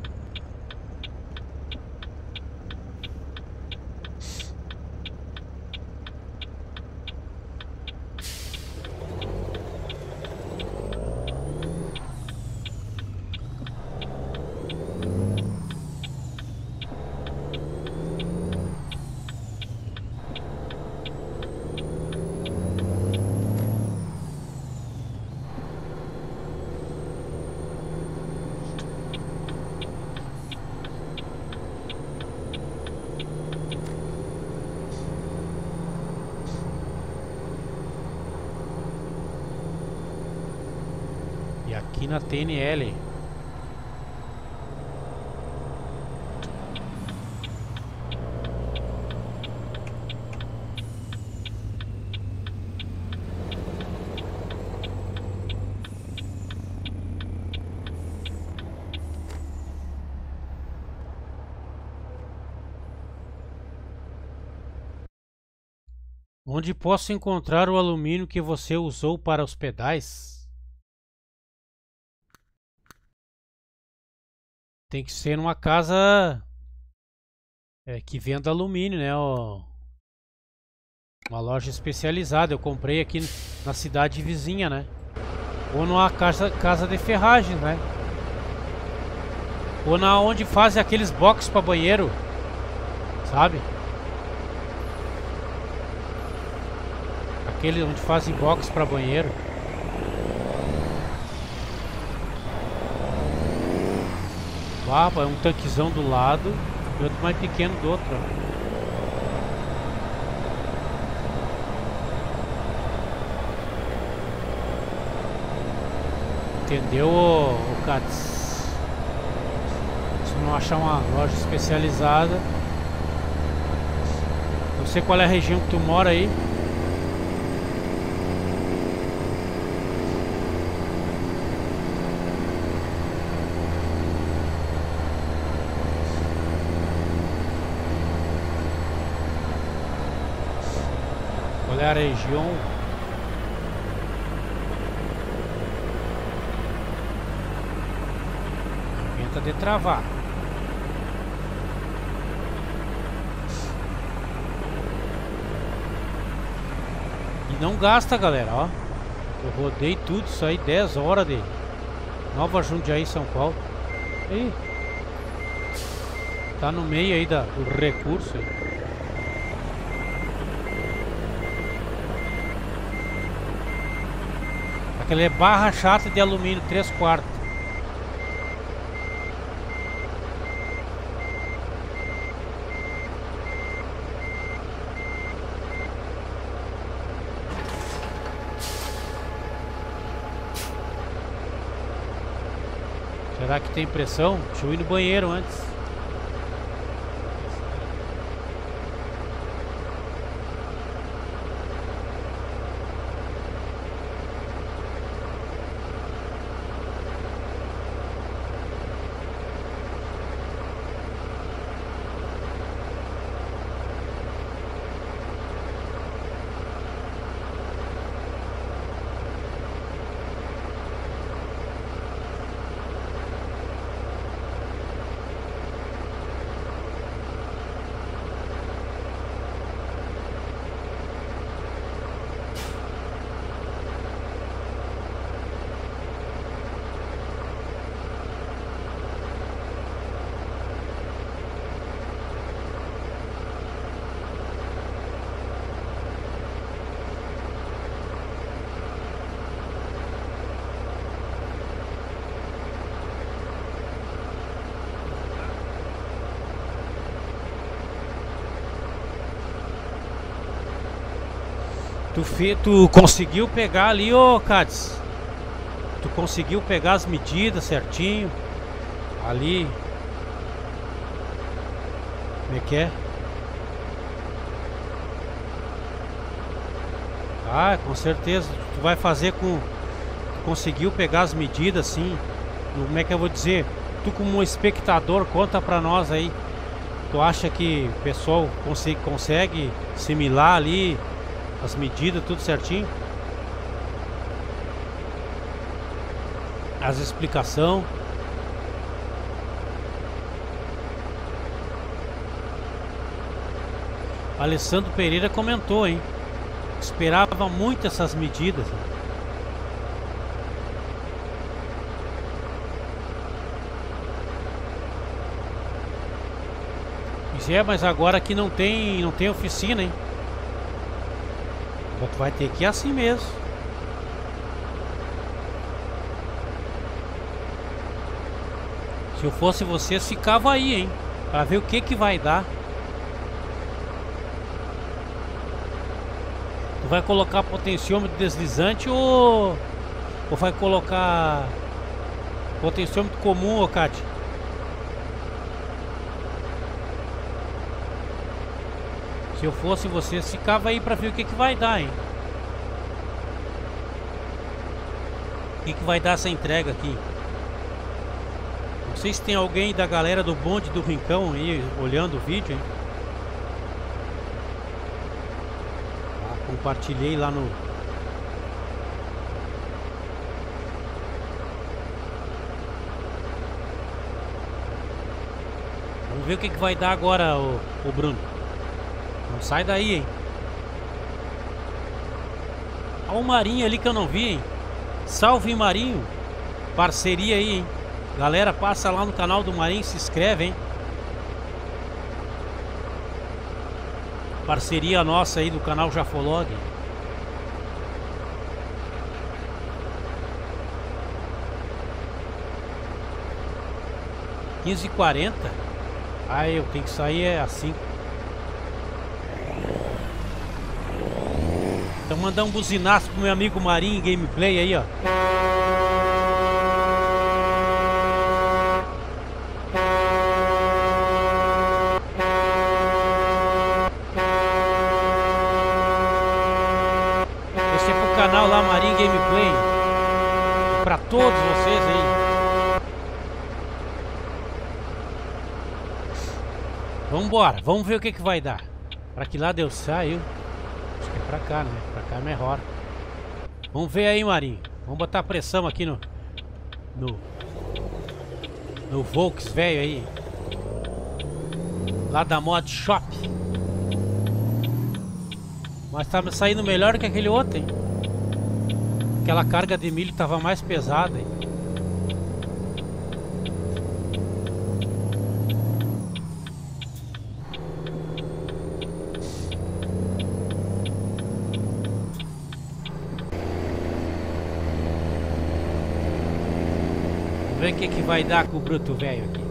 Aqui na T N L. Onde posso encontrar o alumínio que você usou para os pedais? Tem que ser numa casa é, que venda alumínio, né? Ó, uma loja especializada. Eu comprei aqui na cidade vizinha, né? Ou numa casa, casa de ferragem, né? Ou na onde fazem aqueles boxes para banheiro, sabe? Aquele onde fazem box para banheiro. Ah, é um tanquezão do lado e outro mais pequeno do outro. Entendeu, o, o Cats? Se não achar uma loja especializada, não sei qual é a região que tu mora aí. Qual é a região? Tenta de travar. E não gasta, galera, ó. Eu rodei tudo isso aí, dez horas de Nova Jundiaí, São Paulo. Aí. Tá no meio aí da, do recurso aí. Aquela é barra chata de alumínio, três quartos. Será que tem pressão? Deixa eu ir no banheiro antes. Tu, fe... tu conseguiu pegar ali, ô Cades? Tu conseguiu pegar as medidas certinho? Ali. Como é que é? Ah, com certeza. Tu vai fazer com... Tu conseguiu pegar as medidas assim? Como é que eu vou dizer? Tu como um espectador, conta pra nós aí. Tu acha que o pessoal consegue, consegue assimilar ali as medidas, tudo certinho? As explicações. Alessandro Pereira comentou, hein? Esperava muito essas medidas. É, mas agora aqui não tem, não tem oficina, hein? Tu vai ter que ir assim mesmo. Se eu fosse você, ficava aí, hein? Pra ver o que que vai dar. Tu vai colocar potenciômetro deslizante ou... Ou vai colocar potenciômetro comum, ô Cátia? Se eu fosse você, ficava aí pra ver o que que vai dar, hein? O que que vai dar essa entrega aqui? Não sei se tem alguém da galera do bonde do Rincão aí olhando o vídeo, hein? Ah, Compartilhei lá no... Vamos ver o que, que vai dar agora, o, o Bruno. Não sai daí, hein? Olha o Marinho ali que eu não vi, hein? Salve, Marinho. Parceria aí, hein? Galera, passa lá no canal do Marinho, se inscreve, hein? Parceria nossa aí do canal Jafolog. quinze e quarenta. Ah, eu tenho que sair é assim. Então mandar um buzinaço pro meu amigo Marinho Gameplay aí, ó. Esse é pro canal lá Marinho Gameplay. E pra todos vocês aí. Vambora, vamos ver o que que vai dar. Pra que lado eu saio? Acho que é pra cá, né? Pra cá é melhor. Vamos ver aí, Marinho. Vamos botar pressão aqui no... No... No Volks velho aí. Lá da Mod Shop. Mas tá saindo melhor que aquele outro, hein? Aquela carga de milho tava mais pesada, hein? Vamos ver o que que vai dar com o bruto velho aqui.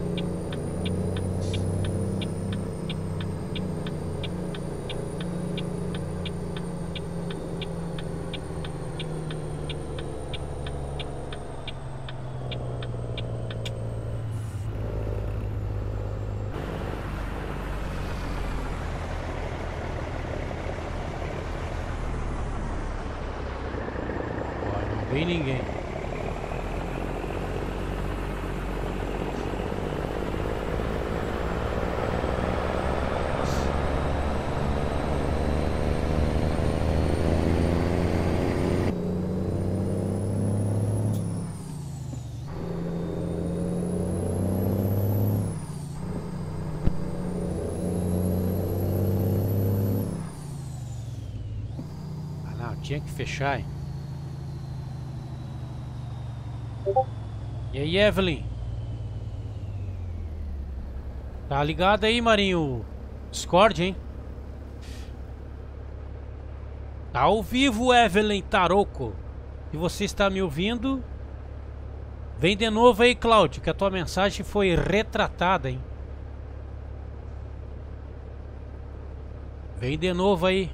Ó, não vem ninguém. Tinha que fechar, hein? E aí, Evelyn? Tá ligado aí, Marinho? Discord, hein? Tá ao vivo, Evelyn Taroco. Se você está me ouvindo, vem de novo aí, Cláudio, que a tua mensagem foi retratada, hein? Vem de novo aí.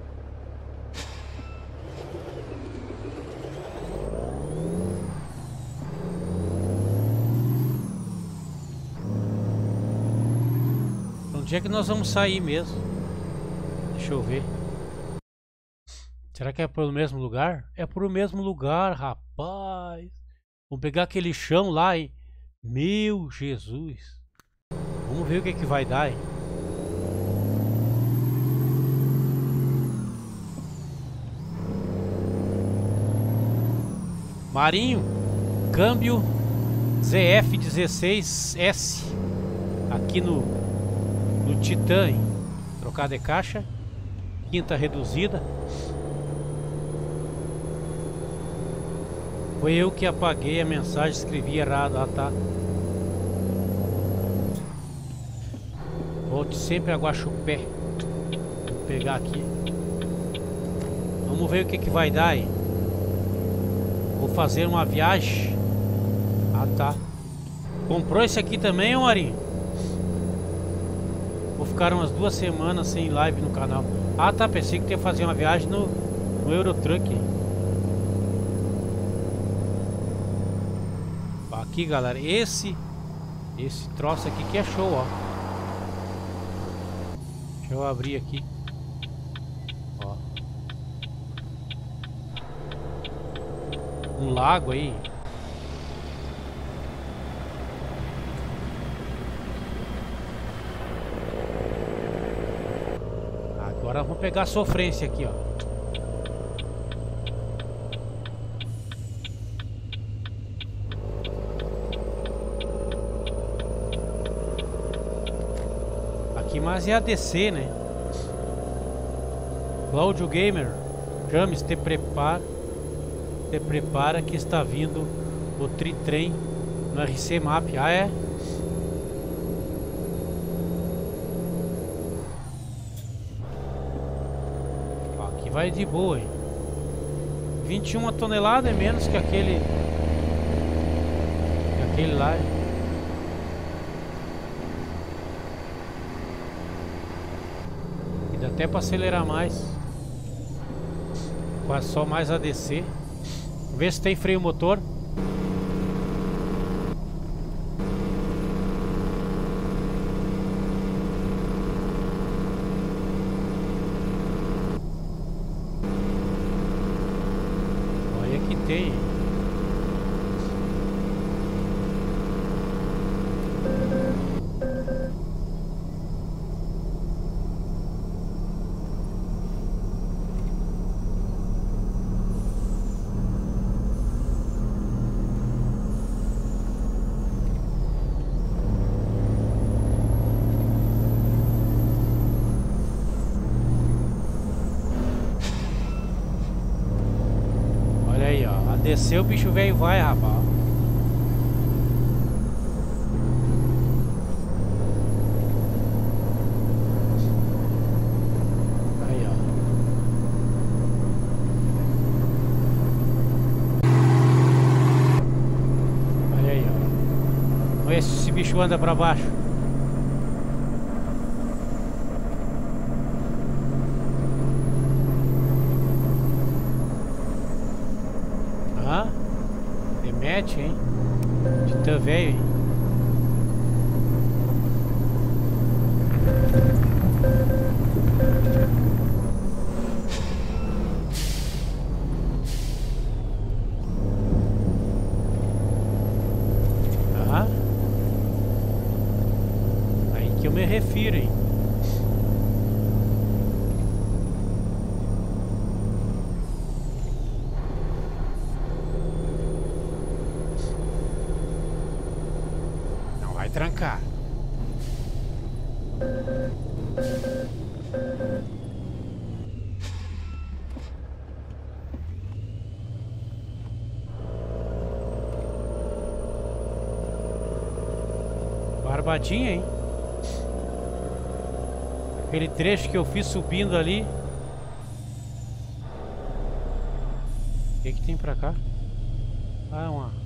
Onde é que nós vamos sair mesmo? Deixa eu ver. Será que é pelo mesmo lugar? É pro mesmo lugar, rapaz. Vamos pegar aquele chão lá, hein? Meu Jesus. Vamos ver o que que vai dar, hein? Marinho, câmbio Z F dezesseis S aqui no no Titan, hein? Trocar de caixa, quinta reduzida. Foi eu que apaguei a mensagem, escrevi errado. Ah, tá. Volte sempre a Guaxupé. Vou pegar aqui. Vamos ver o que que vai dar, hein? Vou fazer uma viagem. Ah, tá. Comprou esse aqui também, ô Marinho? Vou ficar umas duas semanas sem live no canal. Ah, tá. Pensei que ia fazer uma viagem no, no Eurotruck. Aqui, galera. Esse esse troço aqui que é show, ó. Deixa eu abrir aqui. Ó. Um lago aí. Agora vamos pegar a sofrência aqui, ó. mais é a descer, né? Cláudio Gamer, James, te prepara, te prepara que está vindo o Tritrem no R C Map. Ah, é? Aqui vai de boa, hein? vinte e uma toneladas é menos que aquele que aquele lá. E dá até para acelerar mais. Quase só mais a descer. Ver se tem freio motor. Olha que tem. Desceu, o bicho velho vai, rapaz. Aí, ó. Olha aí, ó. Olha se esse bicho anda pra baixo. Remete, hein? Titã velho, hein? Ah, aí que eu me refiro, hein? Trancar. Barbadinha, hein? Aquele trecho que eu fiz subindo ali. O que que tem pra cá? Ah, uma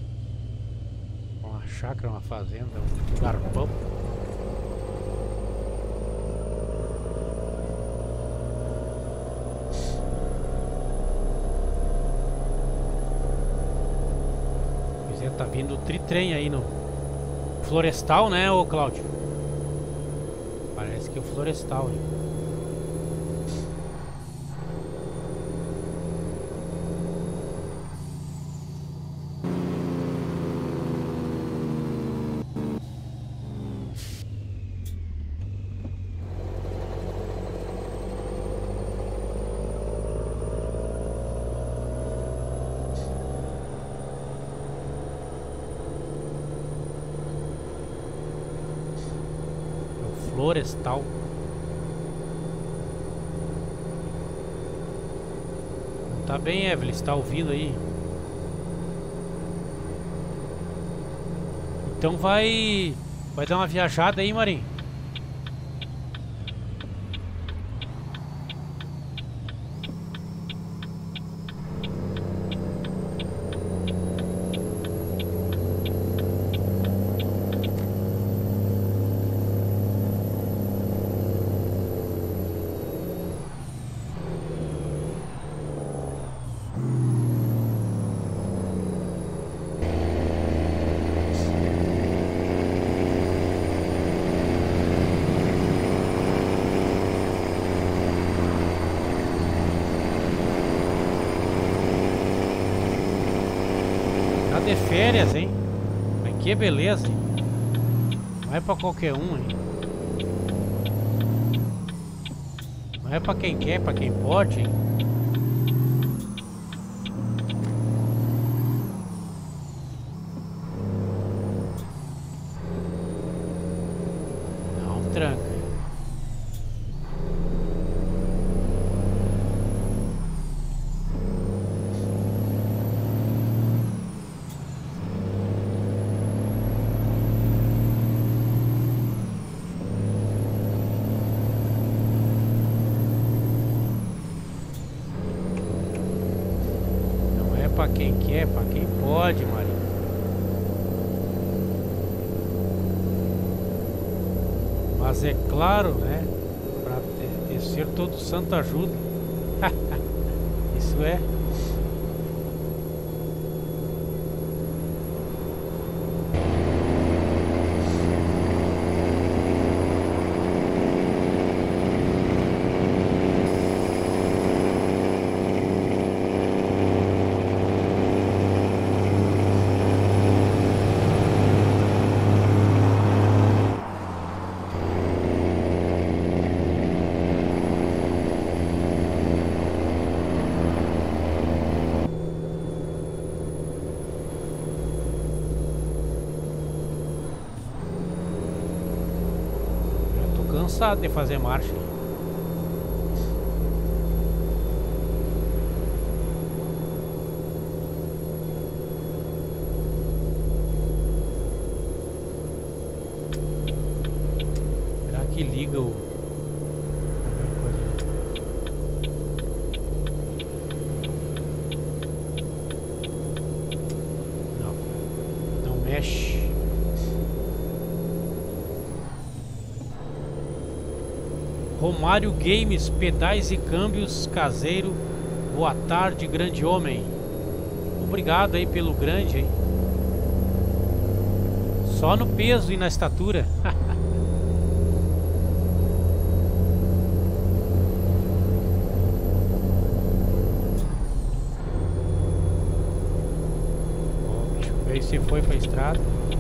chácara, uma fazenda, um garpão. Pois é, tá vindo o Tritrem aí no Florestal, né, ô Cláudio? Parece que é o Florestal, hein? Florestal. Tá bem, Evelyn, está ouvindo aí? Então vai vai dar uma viajada aí, Marinho. De férias, hein? Mas que beleza, hein? Não é pra qualquer um, hein? Não é pra quem quer, é pra quem pode, hein? Não tranca. pra quem quer, pra quem pode, Maria. Mas é claro, né? Pra tecer todo santo ajuda. Isso é. Cansado de fazer marcha. Será que liga o... Não, não mexe. Romário Games, pedais e câmbios caseiro. Boa tarde, grande homem. Obrigado aí pelo grande, hein? Só no peso e na estatura. Bom, deixa eu ver se foi pra estrada.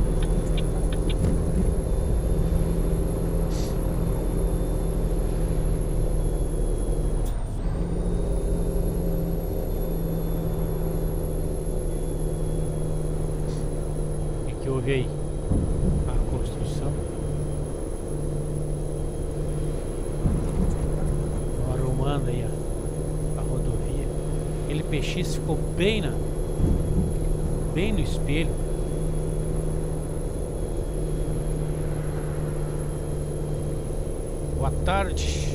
Aí a construção, arrumando aí a, a rodovia. Aquele peixe ficou bem na bem no espelho. Boa tarde.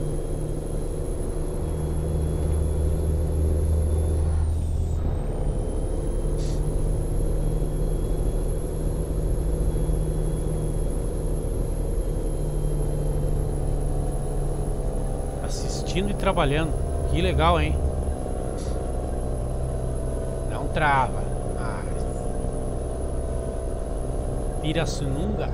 E trabalhando, que legal, hein? Não trava. Ah. Pirassununga.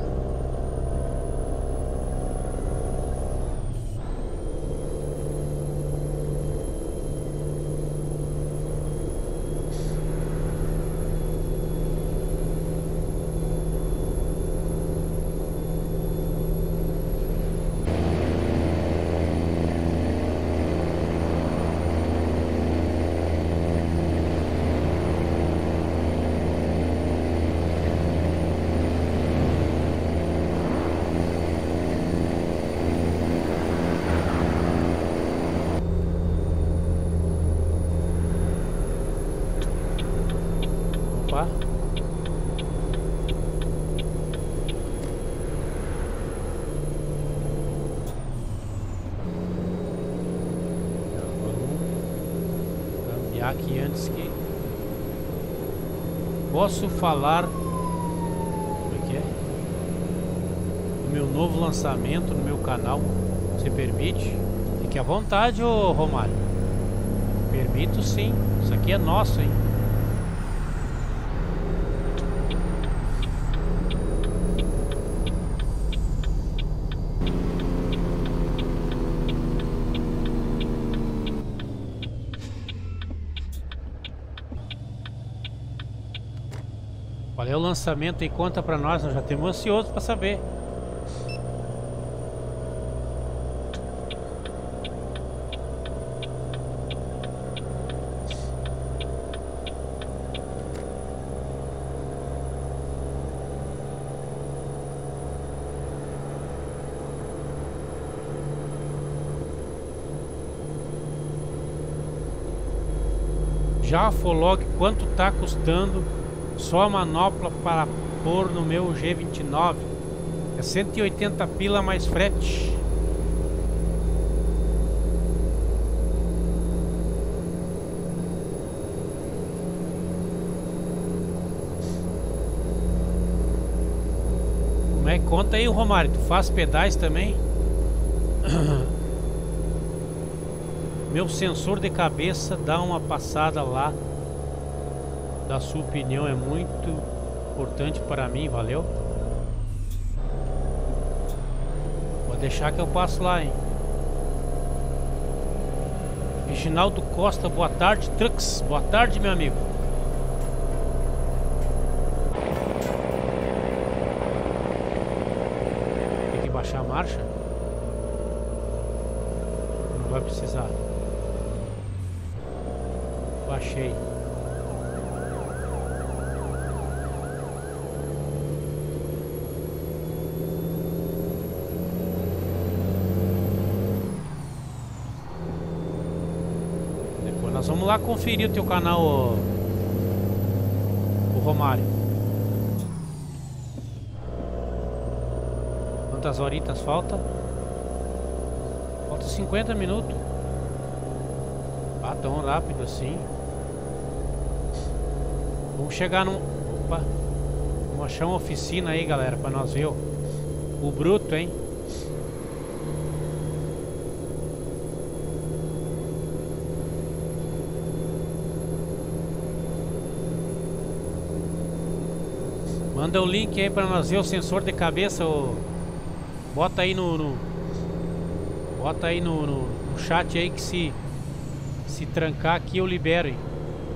Aqui antes que posso falar como é que é do meu novo lançamento no meu canal. Você permite? Fique à vontade, ô Romário. Permito sim. Isso aqui é nosso, hein? Qual é o lançamento e conta pra nós, nós já temos ansioso pra saber. Já a Folog, quanto tá custando só a manopla para pôr no meu G vinte e nove? É cento e oitenta pila mais frete. conta aí, Romário, tu faz pedais também? Meu sensor de cabeça, dá uma passada lá. Da sua opinião é muito importante para mim, valeu? Vou deixar que eu passo lá, hein? Reginaldo Costa, boa tarde, Trucks. Boa tarde, meu amigo. Tem que baixar a marcha? Não vai precisar. Baixei. Depois nós vamos lá conferir o teu canal, o, o Romário. Quantas horitas falta? Falta cinquenta minutos. Ah, tão rápido assim. Vamos chegar num... Opa. Vamos achar uma oficina aí, galera, pra nós ver o, o bruto, hein? Manda o link aí pra nós ver o sensor de cabeça. O... Bota aí no, no... Bota aí no, no, no chat aí que se... Se trancar aqui eu libero, hein?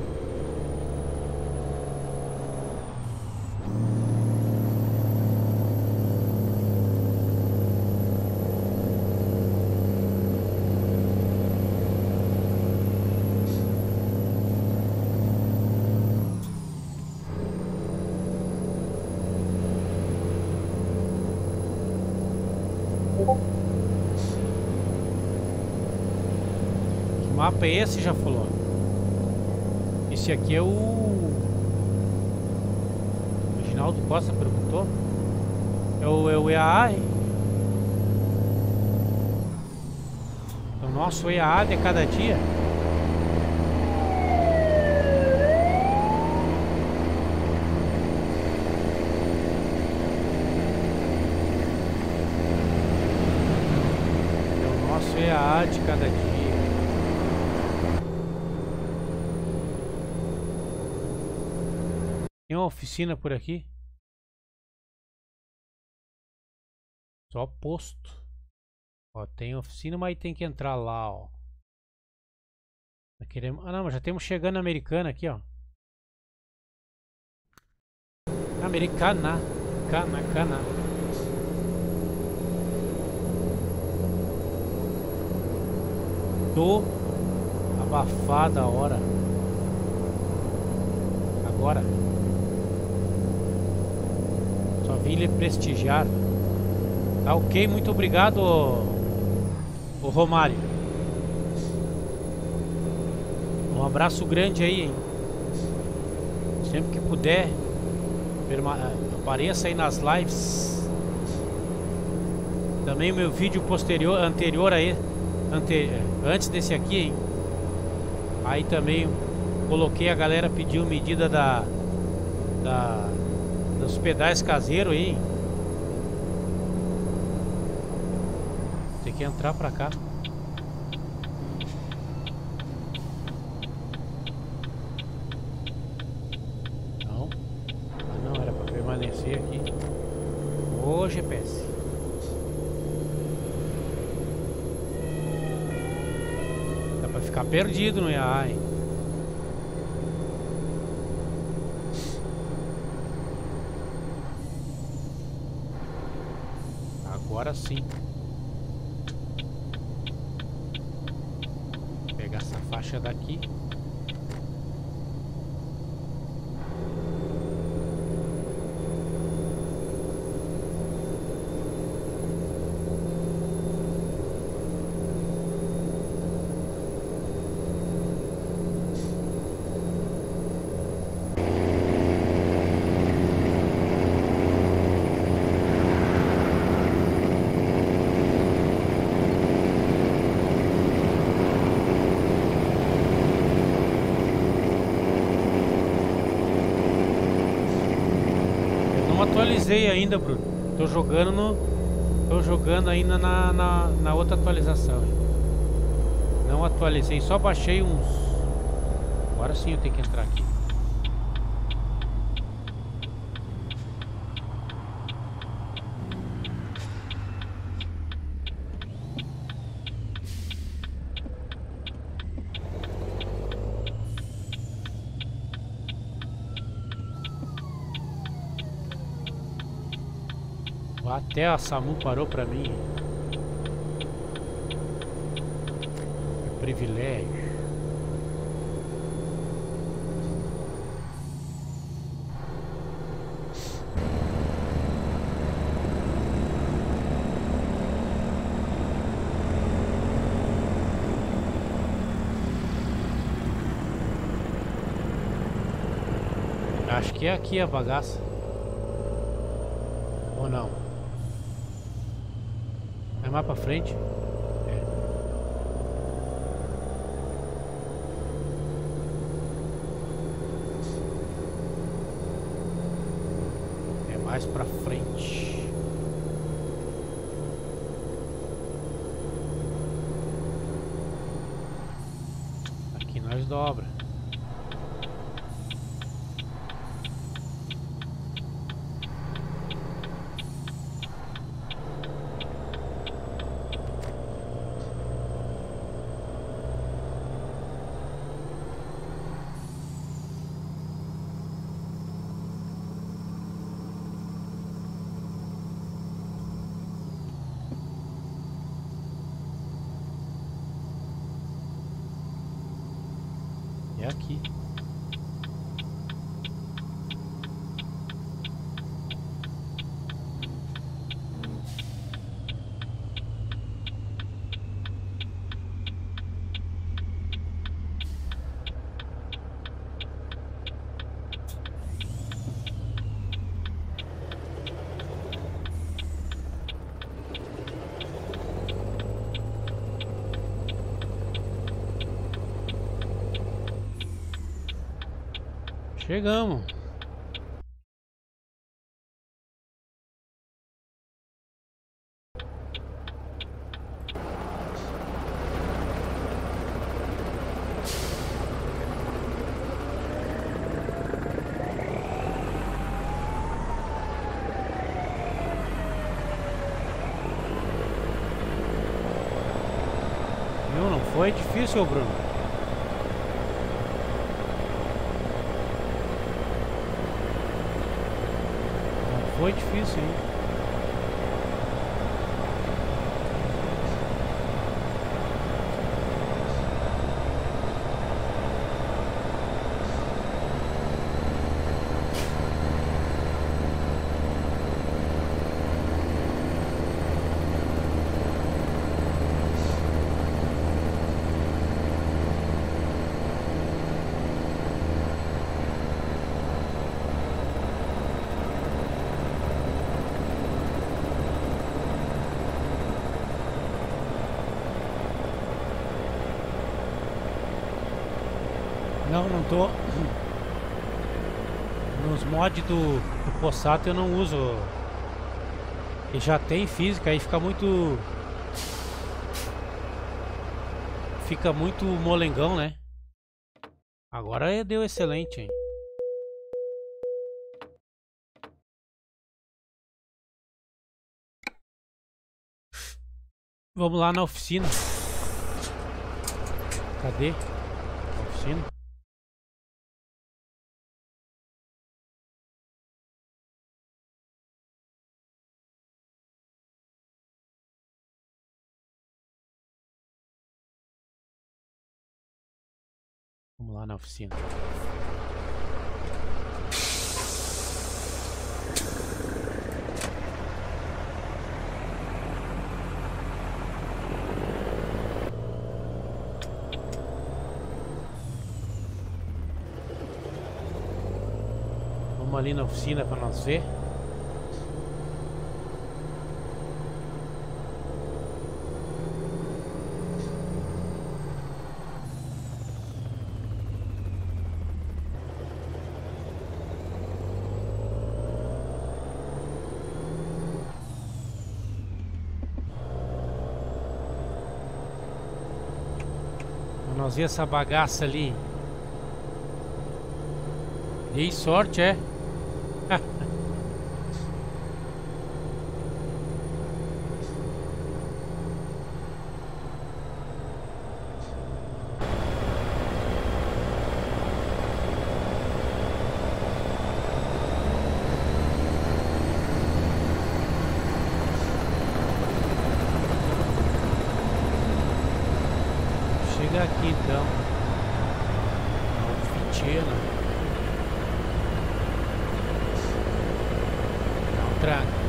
Que mapa é esse, já falou? Esse aqui é o... Reginaldo Costa perguntou. É o, é o E A A, hein? É o nosso E A A de cada dia. É a de cada dia. Tem uma oficina por aqui? Só posto. Ó, tem oficina, mas tem que entrar lá, ó. Queremos... Ah, não, mas já temos chegando na Americana aqui, ó. Americana. Cana, cana. Tô abafada a hora. Agora só vim lhe prestigiar. Tá ok, muito obrigado, o Romário. Um abraço grande aí, hein? Sempre que puder, apareça aí nas lives. Também o meu vídeo posterior, anterior aí, ante, antes desse aqui, hein? Aí também coloquei, a galera pediu medida da, da dos pedais caseiros aí, hein? Tem que entrar pra cá. Não. Ah não, era pra permanecer aqui. Ô G P S. Dá pra ficar perdido no I A A, hein? Agora sim. Vou pegar essa faixa daqui. Atualizei ainda, Bruno. Tô jogando no... Tô jogando ainda na, na, na outra atualização. Não atualizei, só baixei uns... Agora sim eu tenho que entrar aqui. Até a SAMU parou pra mim. Que privilégio. Acho que é aqui a bagaça. Ou não? É mais pra frente? É. É mais pra frente. Aqui nós dobra. É aqui. Chegamos. Viu? Não foi difícil, Bruno. Não foi difícil, hein? Não, não tô. Nos mods do, do Possato eu não uso. E já tem física, aí fica muito. Fica muito molengão, né? Agora deu excelente, hein? Vamos lá na oficina. Cadê a oficina? Vamos lá na oficina. Vamos ali na oficina para nós ver. nós ver essa bagaça ali. Dei sorte, é? Chega aqui então. Oficina. Não traga.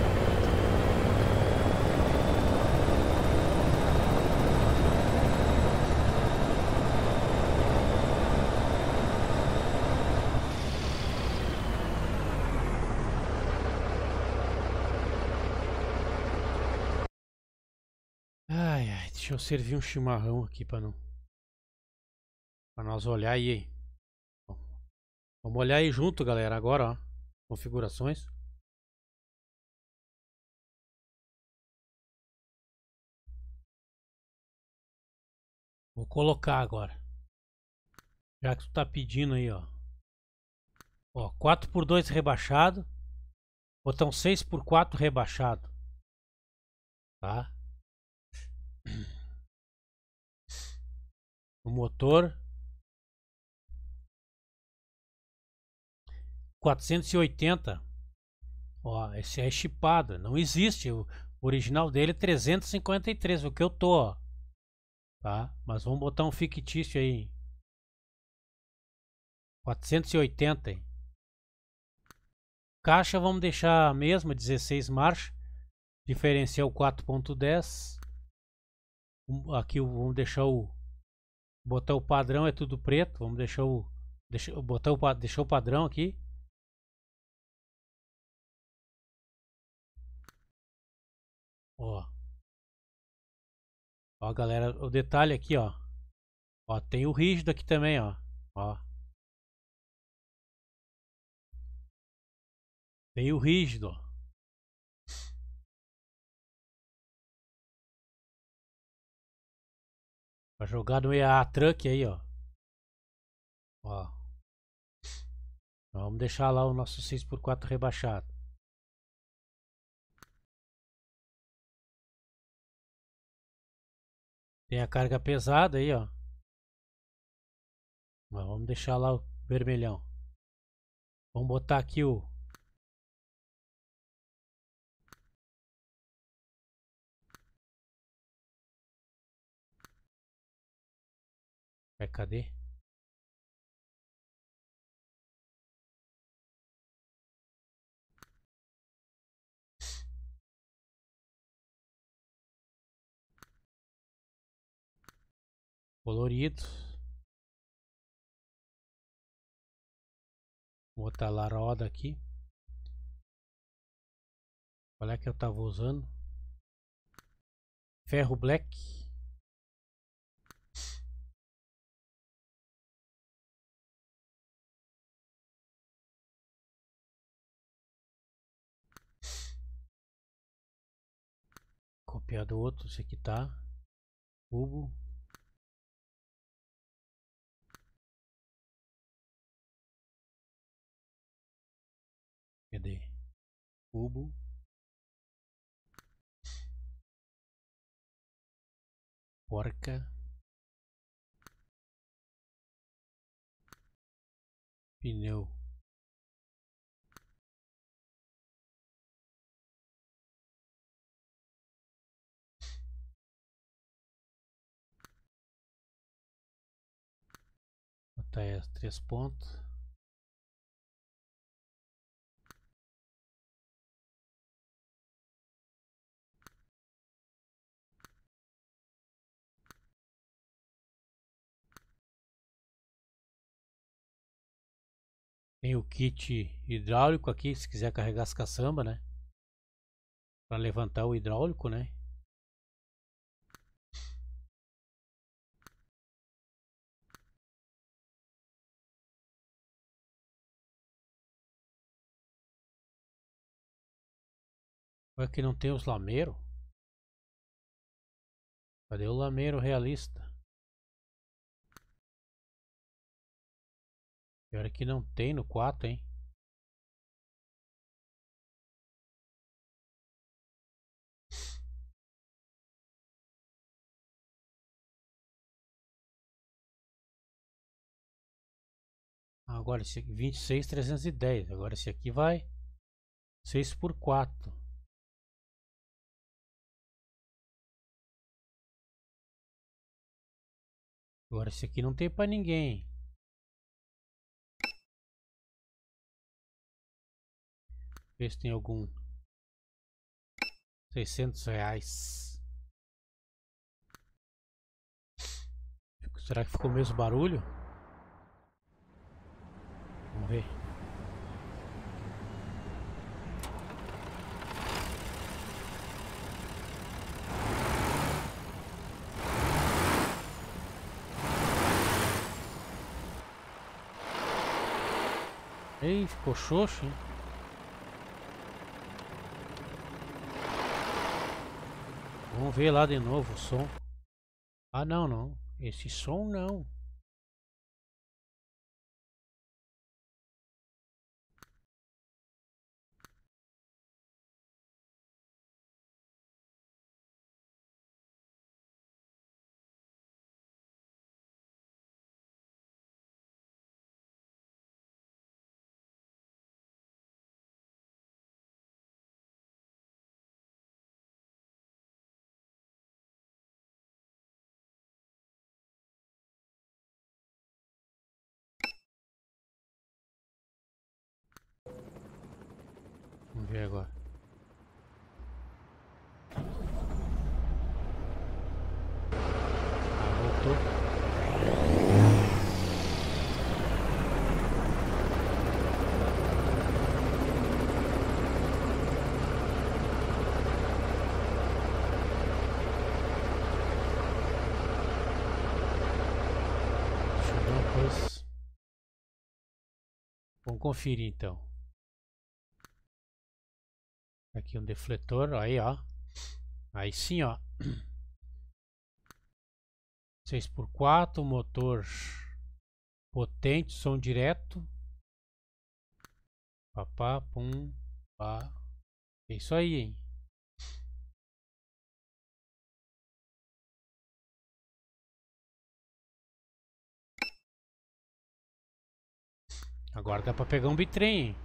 Ai, ai, deixa eu servir um chimarrão aqui para não, para nós olhar aí. Vamos olhar aí junto, galera. Agora, ó, configurações. Vou colocar agora. Já que tu tá pedindo aí, ó. Ó, quatro por dois rebaixado. Botão seis por quatro rebaixado. Tá? O motor quatrocentos e oitenta. Ó, esse é chipado, não existe. O original dele é trezentos e cinquenta e três, o que eu tô, ó. Tá? Mas vamos botar um fictício aí. quatrocentos e oitenta. Caixa vamos deixar a mesma, dezesseis marchas. Diferencial quatro ponto dez. Aqui vamos deixar o botar o padrão, é tudo preto. Vamos deixar o deixa, botar o deixar o padrão aqui. Ó. Ó, galera, o detalhe aqui, ó. Ó, tem o rígido aqui também, ó. Ó. Tem o rígido, ó. Pra jogar no E A Truck aí, ó. Ó. Vamos deixar lá o nosso seis por quatro rebaixado. Tem a carga pesada aí, ó. Mas vamos deixar lá o vermelhão. Vamos botar aqui o... É, cadê? Colorido. Vou botar lá a roda aqui. Qual é que eu tava usando? Ferro black. Copiar do outro, esse aqui tá. Cubo. Cadê? Cubo. Porca. Pneu. Botar aí as três pontas. Tem o kit hidráulico aqui, se quiser carregar as caçamba, né? Para levantar o hidráulico, né? Ou é que não tem os lameiros? Cadê o lameiro realista? Pior que não tem no quatro, hein? Agora esse aqui, vinte e seis mil trezentos e dez. Agora esse aqui vai seis por quatro. Agora esse aqui não tem pra ninguém. Ver se tem algum. seiscentos reais. Será que ficou o mesmo barulho? Vamos ver. Ei, ficou xoxo, hein? Vamos ver lá de novo o som. Ah, não, não. Esse som não. Vamos ver agora. Ah, voltou. Deixa eu ver uma coisa. Vamos conferir então. Aqui um defletor, aí ó. Aí sim ó. seis por quatro, motor potente, som direto. Papá, pum, pá. É isso aí, hein? Agora dá pra pegar um bitrem, hein?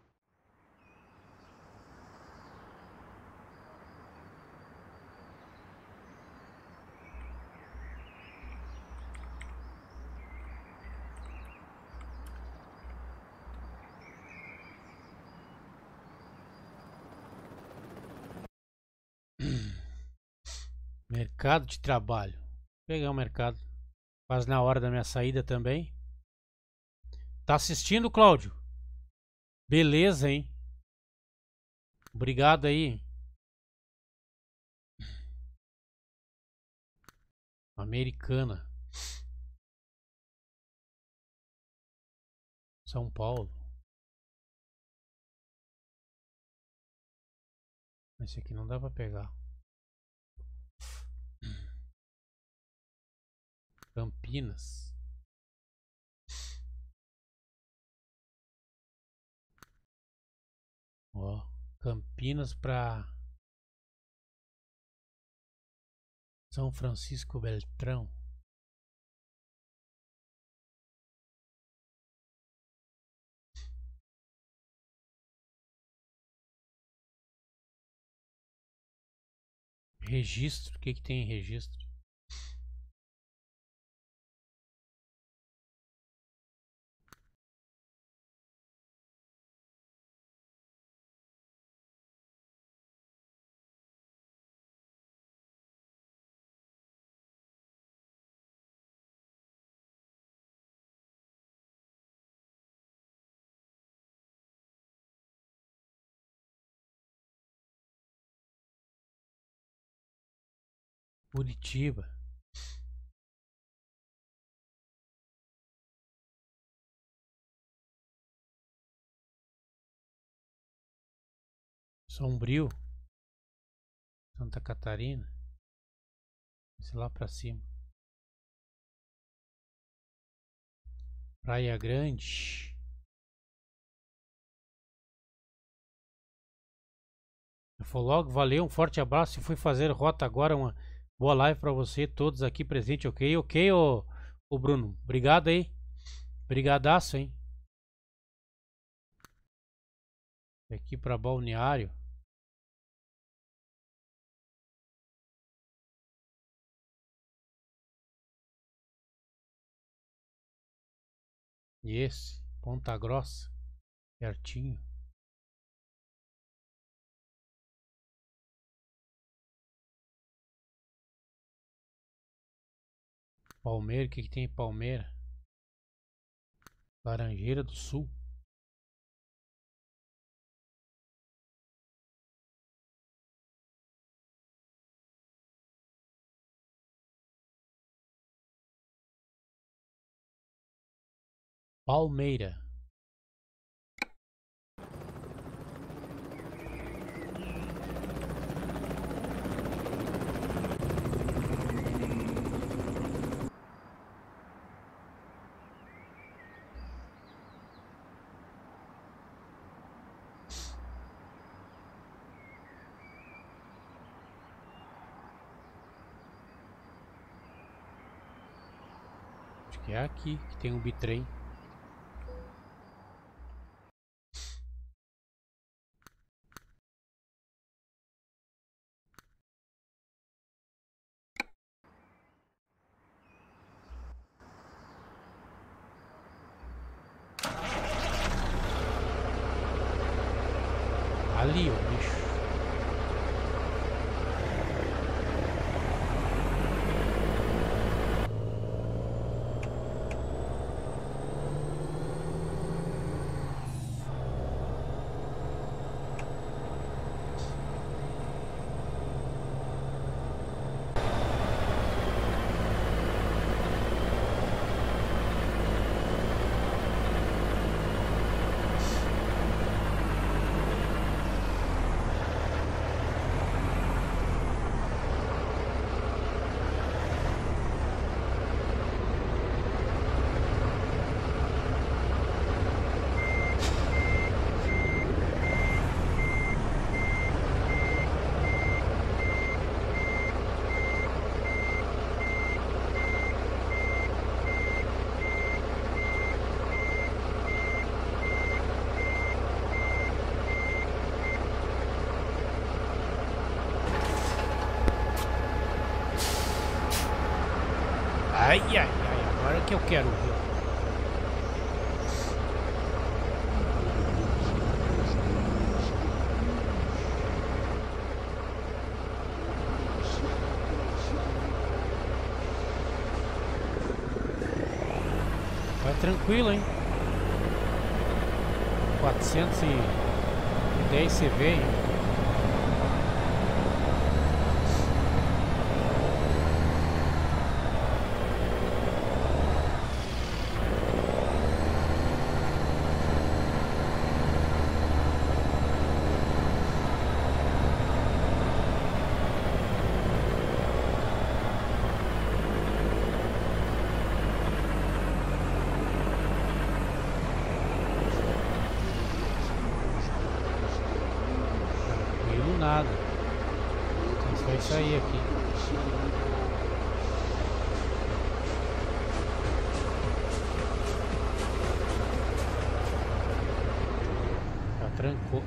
Mercado de trabalho. Vou pegar o mercado. Quase na hora da minha saída também. Tá assistindo, Cláudio? Beleza, hein? Obrigado aí. Americana. São Paulo. Esse aqui não dá pra pegar. Campinas. Ó, Campinas pra São Francisco Beltrão. Registro. O que que tem em registro? Curitiba. Sombrio. Santa Catarina. Sei lá pra cima. Praia Grande. Ufologo, valeu, um forte abraço. E fui fazer rota agora, uma boa live pra você, todos aqui presentes, ok? Ok, ô, ô Bruno, obrigado aí. Brigadaço, hein? Aqui pra Balneário. E esse, Ponta Grossa, pertinho. Palmeira, o que que tem em Palmeira? Laranjeira do Sul. Palmeira. Acho que é aqui que tem um bitrem. Ali, ó, bicho. Ai, ai, ai, agora que eu quero ver. Vai tranquilo, hein? quatrocentos e dez C V, hein? Nada. Então vai sair aqui. Já trancou.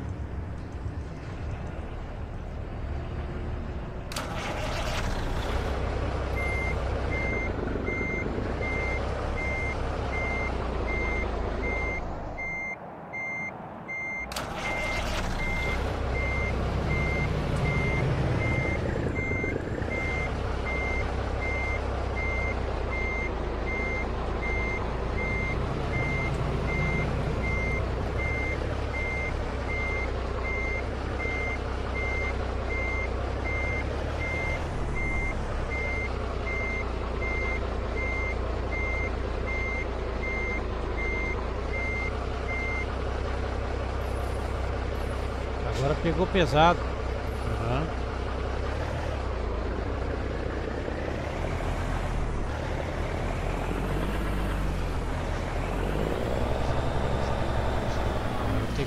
Agora pegou pesado. Uhum.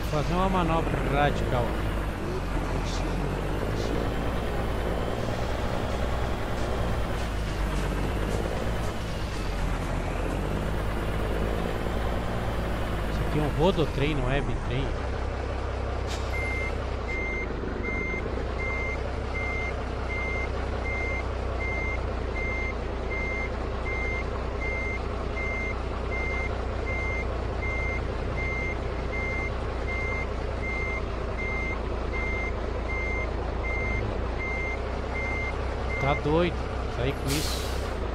fazer uma manobra radical. Isso aqui é um rodotrem, não é bitrem. Tá doido, sair com isso.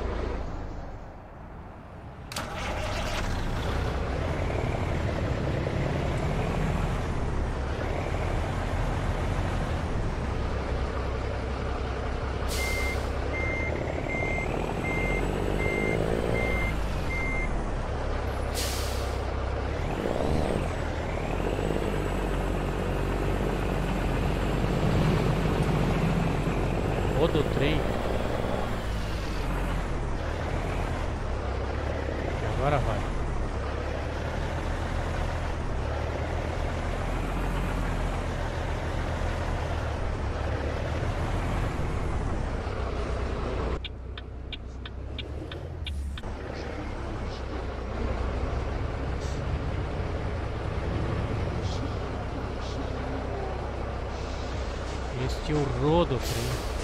Do trem. Agora vai. Este é o rodotrem.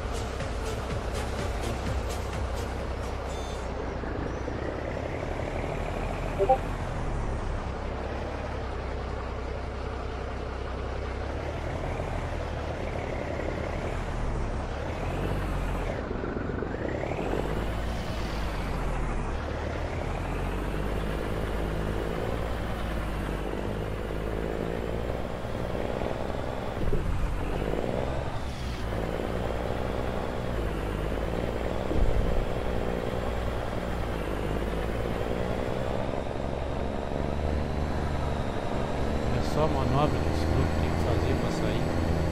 Só a manobra que esse grupo tem que fazer para sair.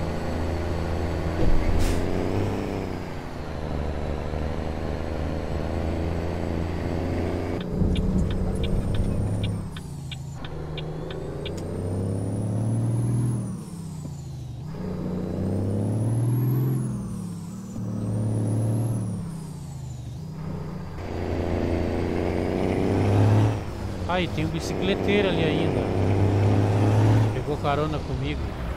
Aí tem um bicicleteiro ali ainda. Pegou carona comigo.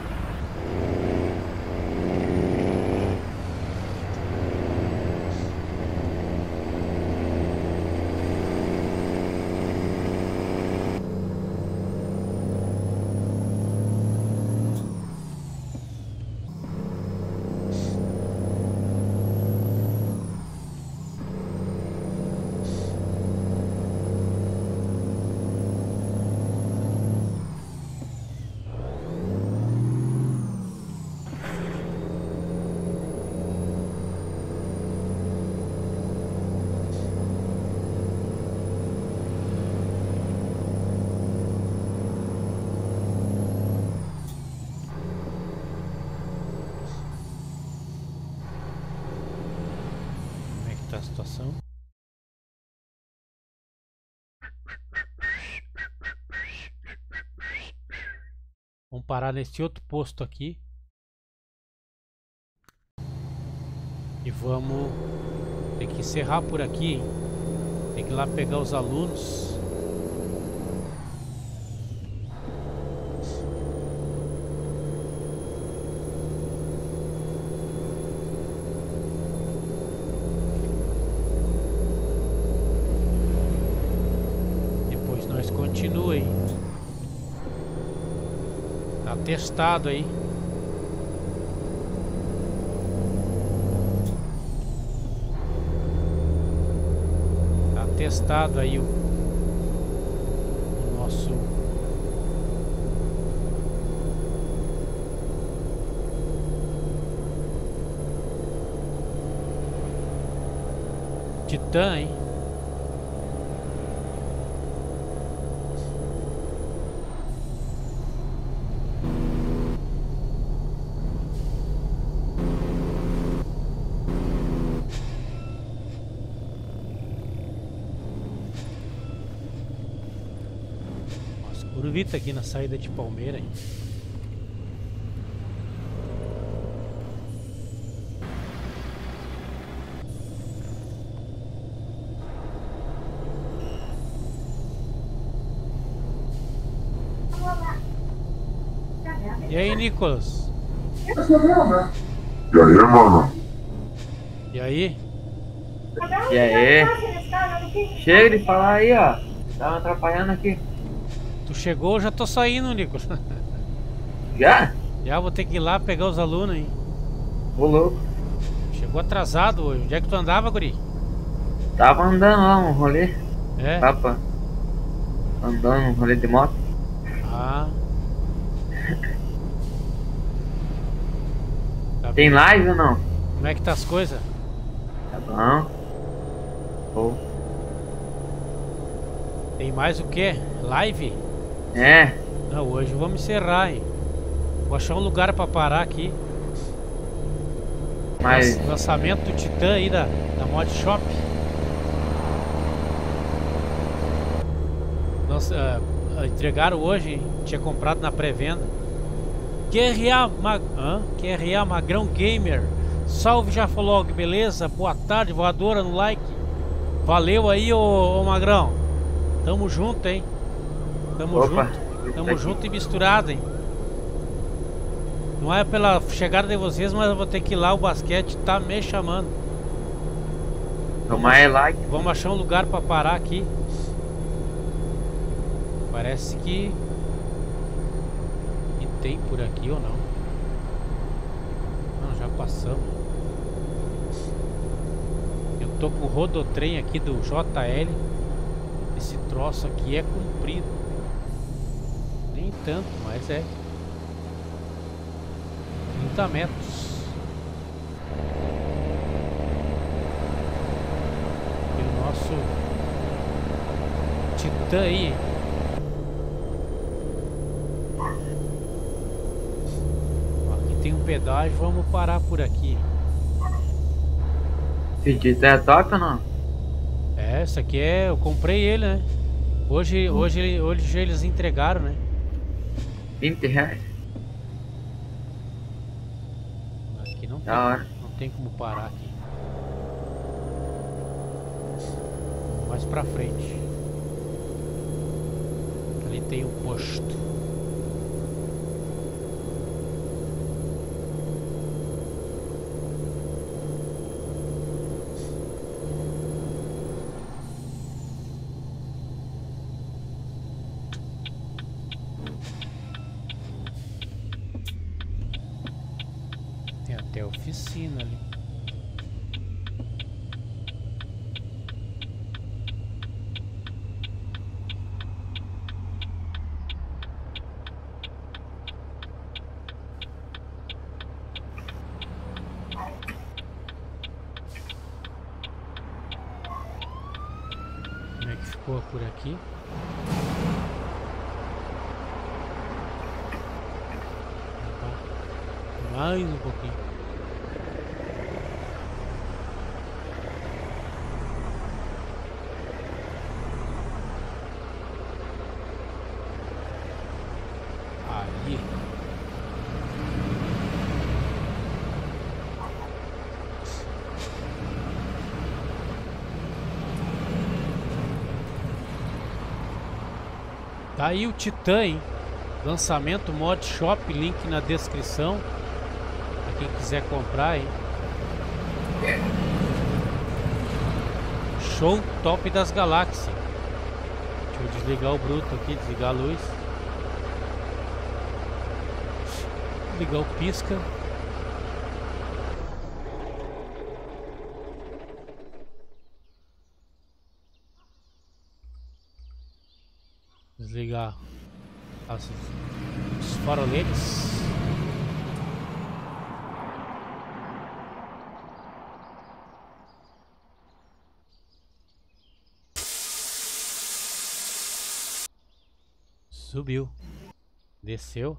A situação. Vamos parar nesse outro posto aqui e vamos ter que encerrar por aqui, hein? Tem que ir lá pegar os alunos. Continua aí. Tá testado aí. Tá testado aí o, o nosso Titã, hein? Aproveita aqui na saída de Palmeira. Hein? E aí, Nicolas? E aí, mano? E aí? E aí? Chega de falar aí, ó. Tá me atrapalhando aqui. Tu chegou, eu já tô saindo, Nicolas. Já? Já vou ter que ir lá pegar os alunos, hein? Ô louco. Chegou atrasado hoje. Onde é que tu andava, guri? Tava andando lá um rolê. É? Tava andando um rolê de moto. Ah. Tá Tem bem. live ou não? Como é que tá as coisas? Tá bom. Pô. Tem mais o que? Live? É. Não, hoje vamos encerrar, hein? Vou achar um lugar pra parar aqui. Mas Lan- Lançamento do Titã aí da, da Mod Shop. Lança, ah, entregaram hoje, hein? Tinha comprado na pré-venda. Q R A, Mag... Hã? Q R A Magrão Gamer. Salve Jafolog, beleza? Boa tarde, voadora no like. Valeu aí, ô, ô Magrão. Tamo junto, hein? Tamo Opa, junto. isso Tamo aqui. junto e misturado, hein? Não é pela chegada de vocês, mas eu vou ter que ir lá, o basquete tá me chamando. tomar é like. Vamos achar um lugar pra parar aqui. Parece que... que tem por aqui ou não. Não, já passamos. Eu tô com o rodotrem aqui do J L. Esse troço aqui é comprido. Nem tanto, mas é trinta metros. E o nosso Titã aí. Aqui tem um pedágio, vamos parar por aqui. Esse é top ou não? É, essa aqui é... eu comprei ele, né? Hoje, hoje, ele- hoje eles entregaram, né? vinte reais. Aqui não tem, Da hora. não tem como parar aqui. Mais pra frente. Ali tem um posto. Tem até oficina ali. Como é que ficou por aqui? Mais um pouquinho. Ali. Tá aí o Titã, hein? Lançamento Mod Shop, link na descrição. Pra quem quiser comprar, hein? Show top das galáxias. Deixa eu desligar o bruto aqui, desligar a luz. Ligar o pisca. Desligar as, os faroletes. Subiu. Desceu.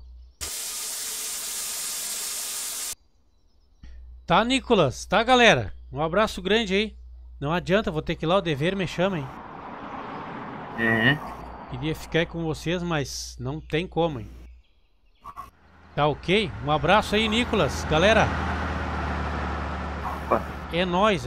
Tá, Nicolas? Tá, galera? Um abraço grande aí. Não adianta, vou ter que ir lá, o dever me chama, hein? É. Queria ficar aí com vocês, mas não tem como, hein? Tá ok? Um abraço aí, Nicolas. Galera, Opa. é nóis.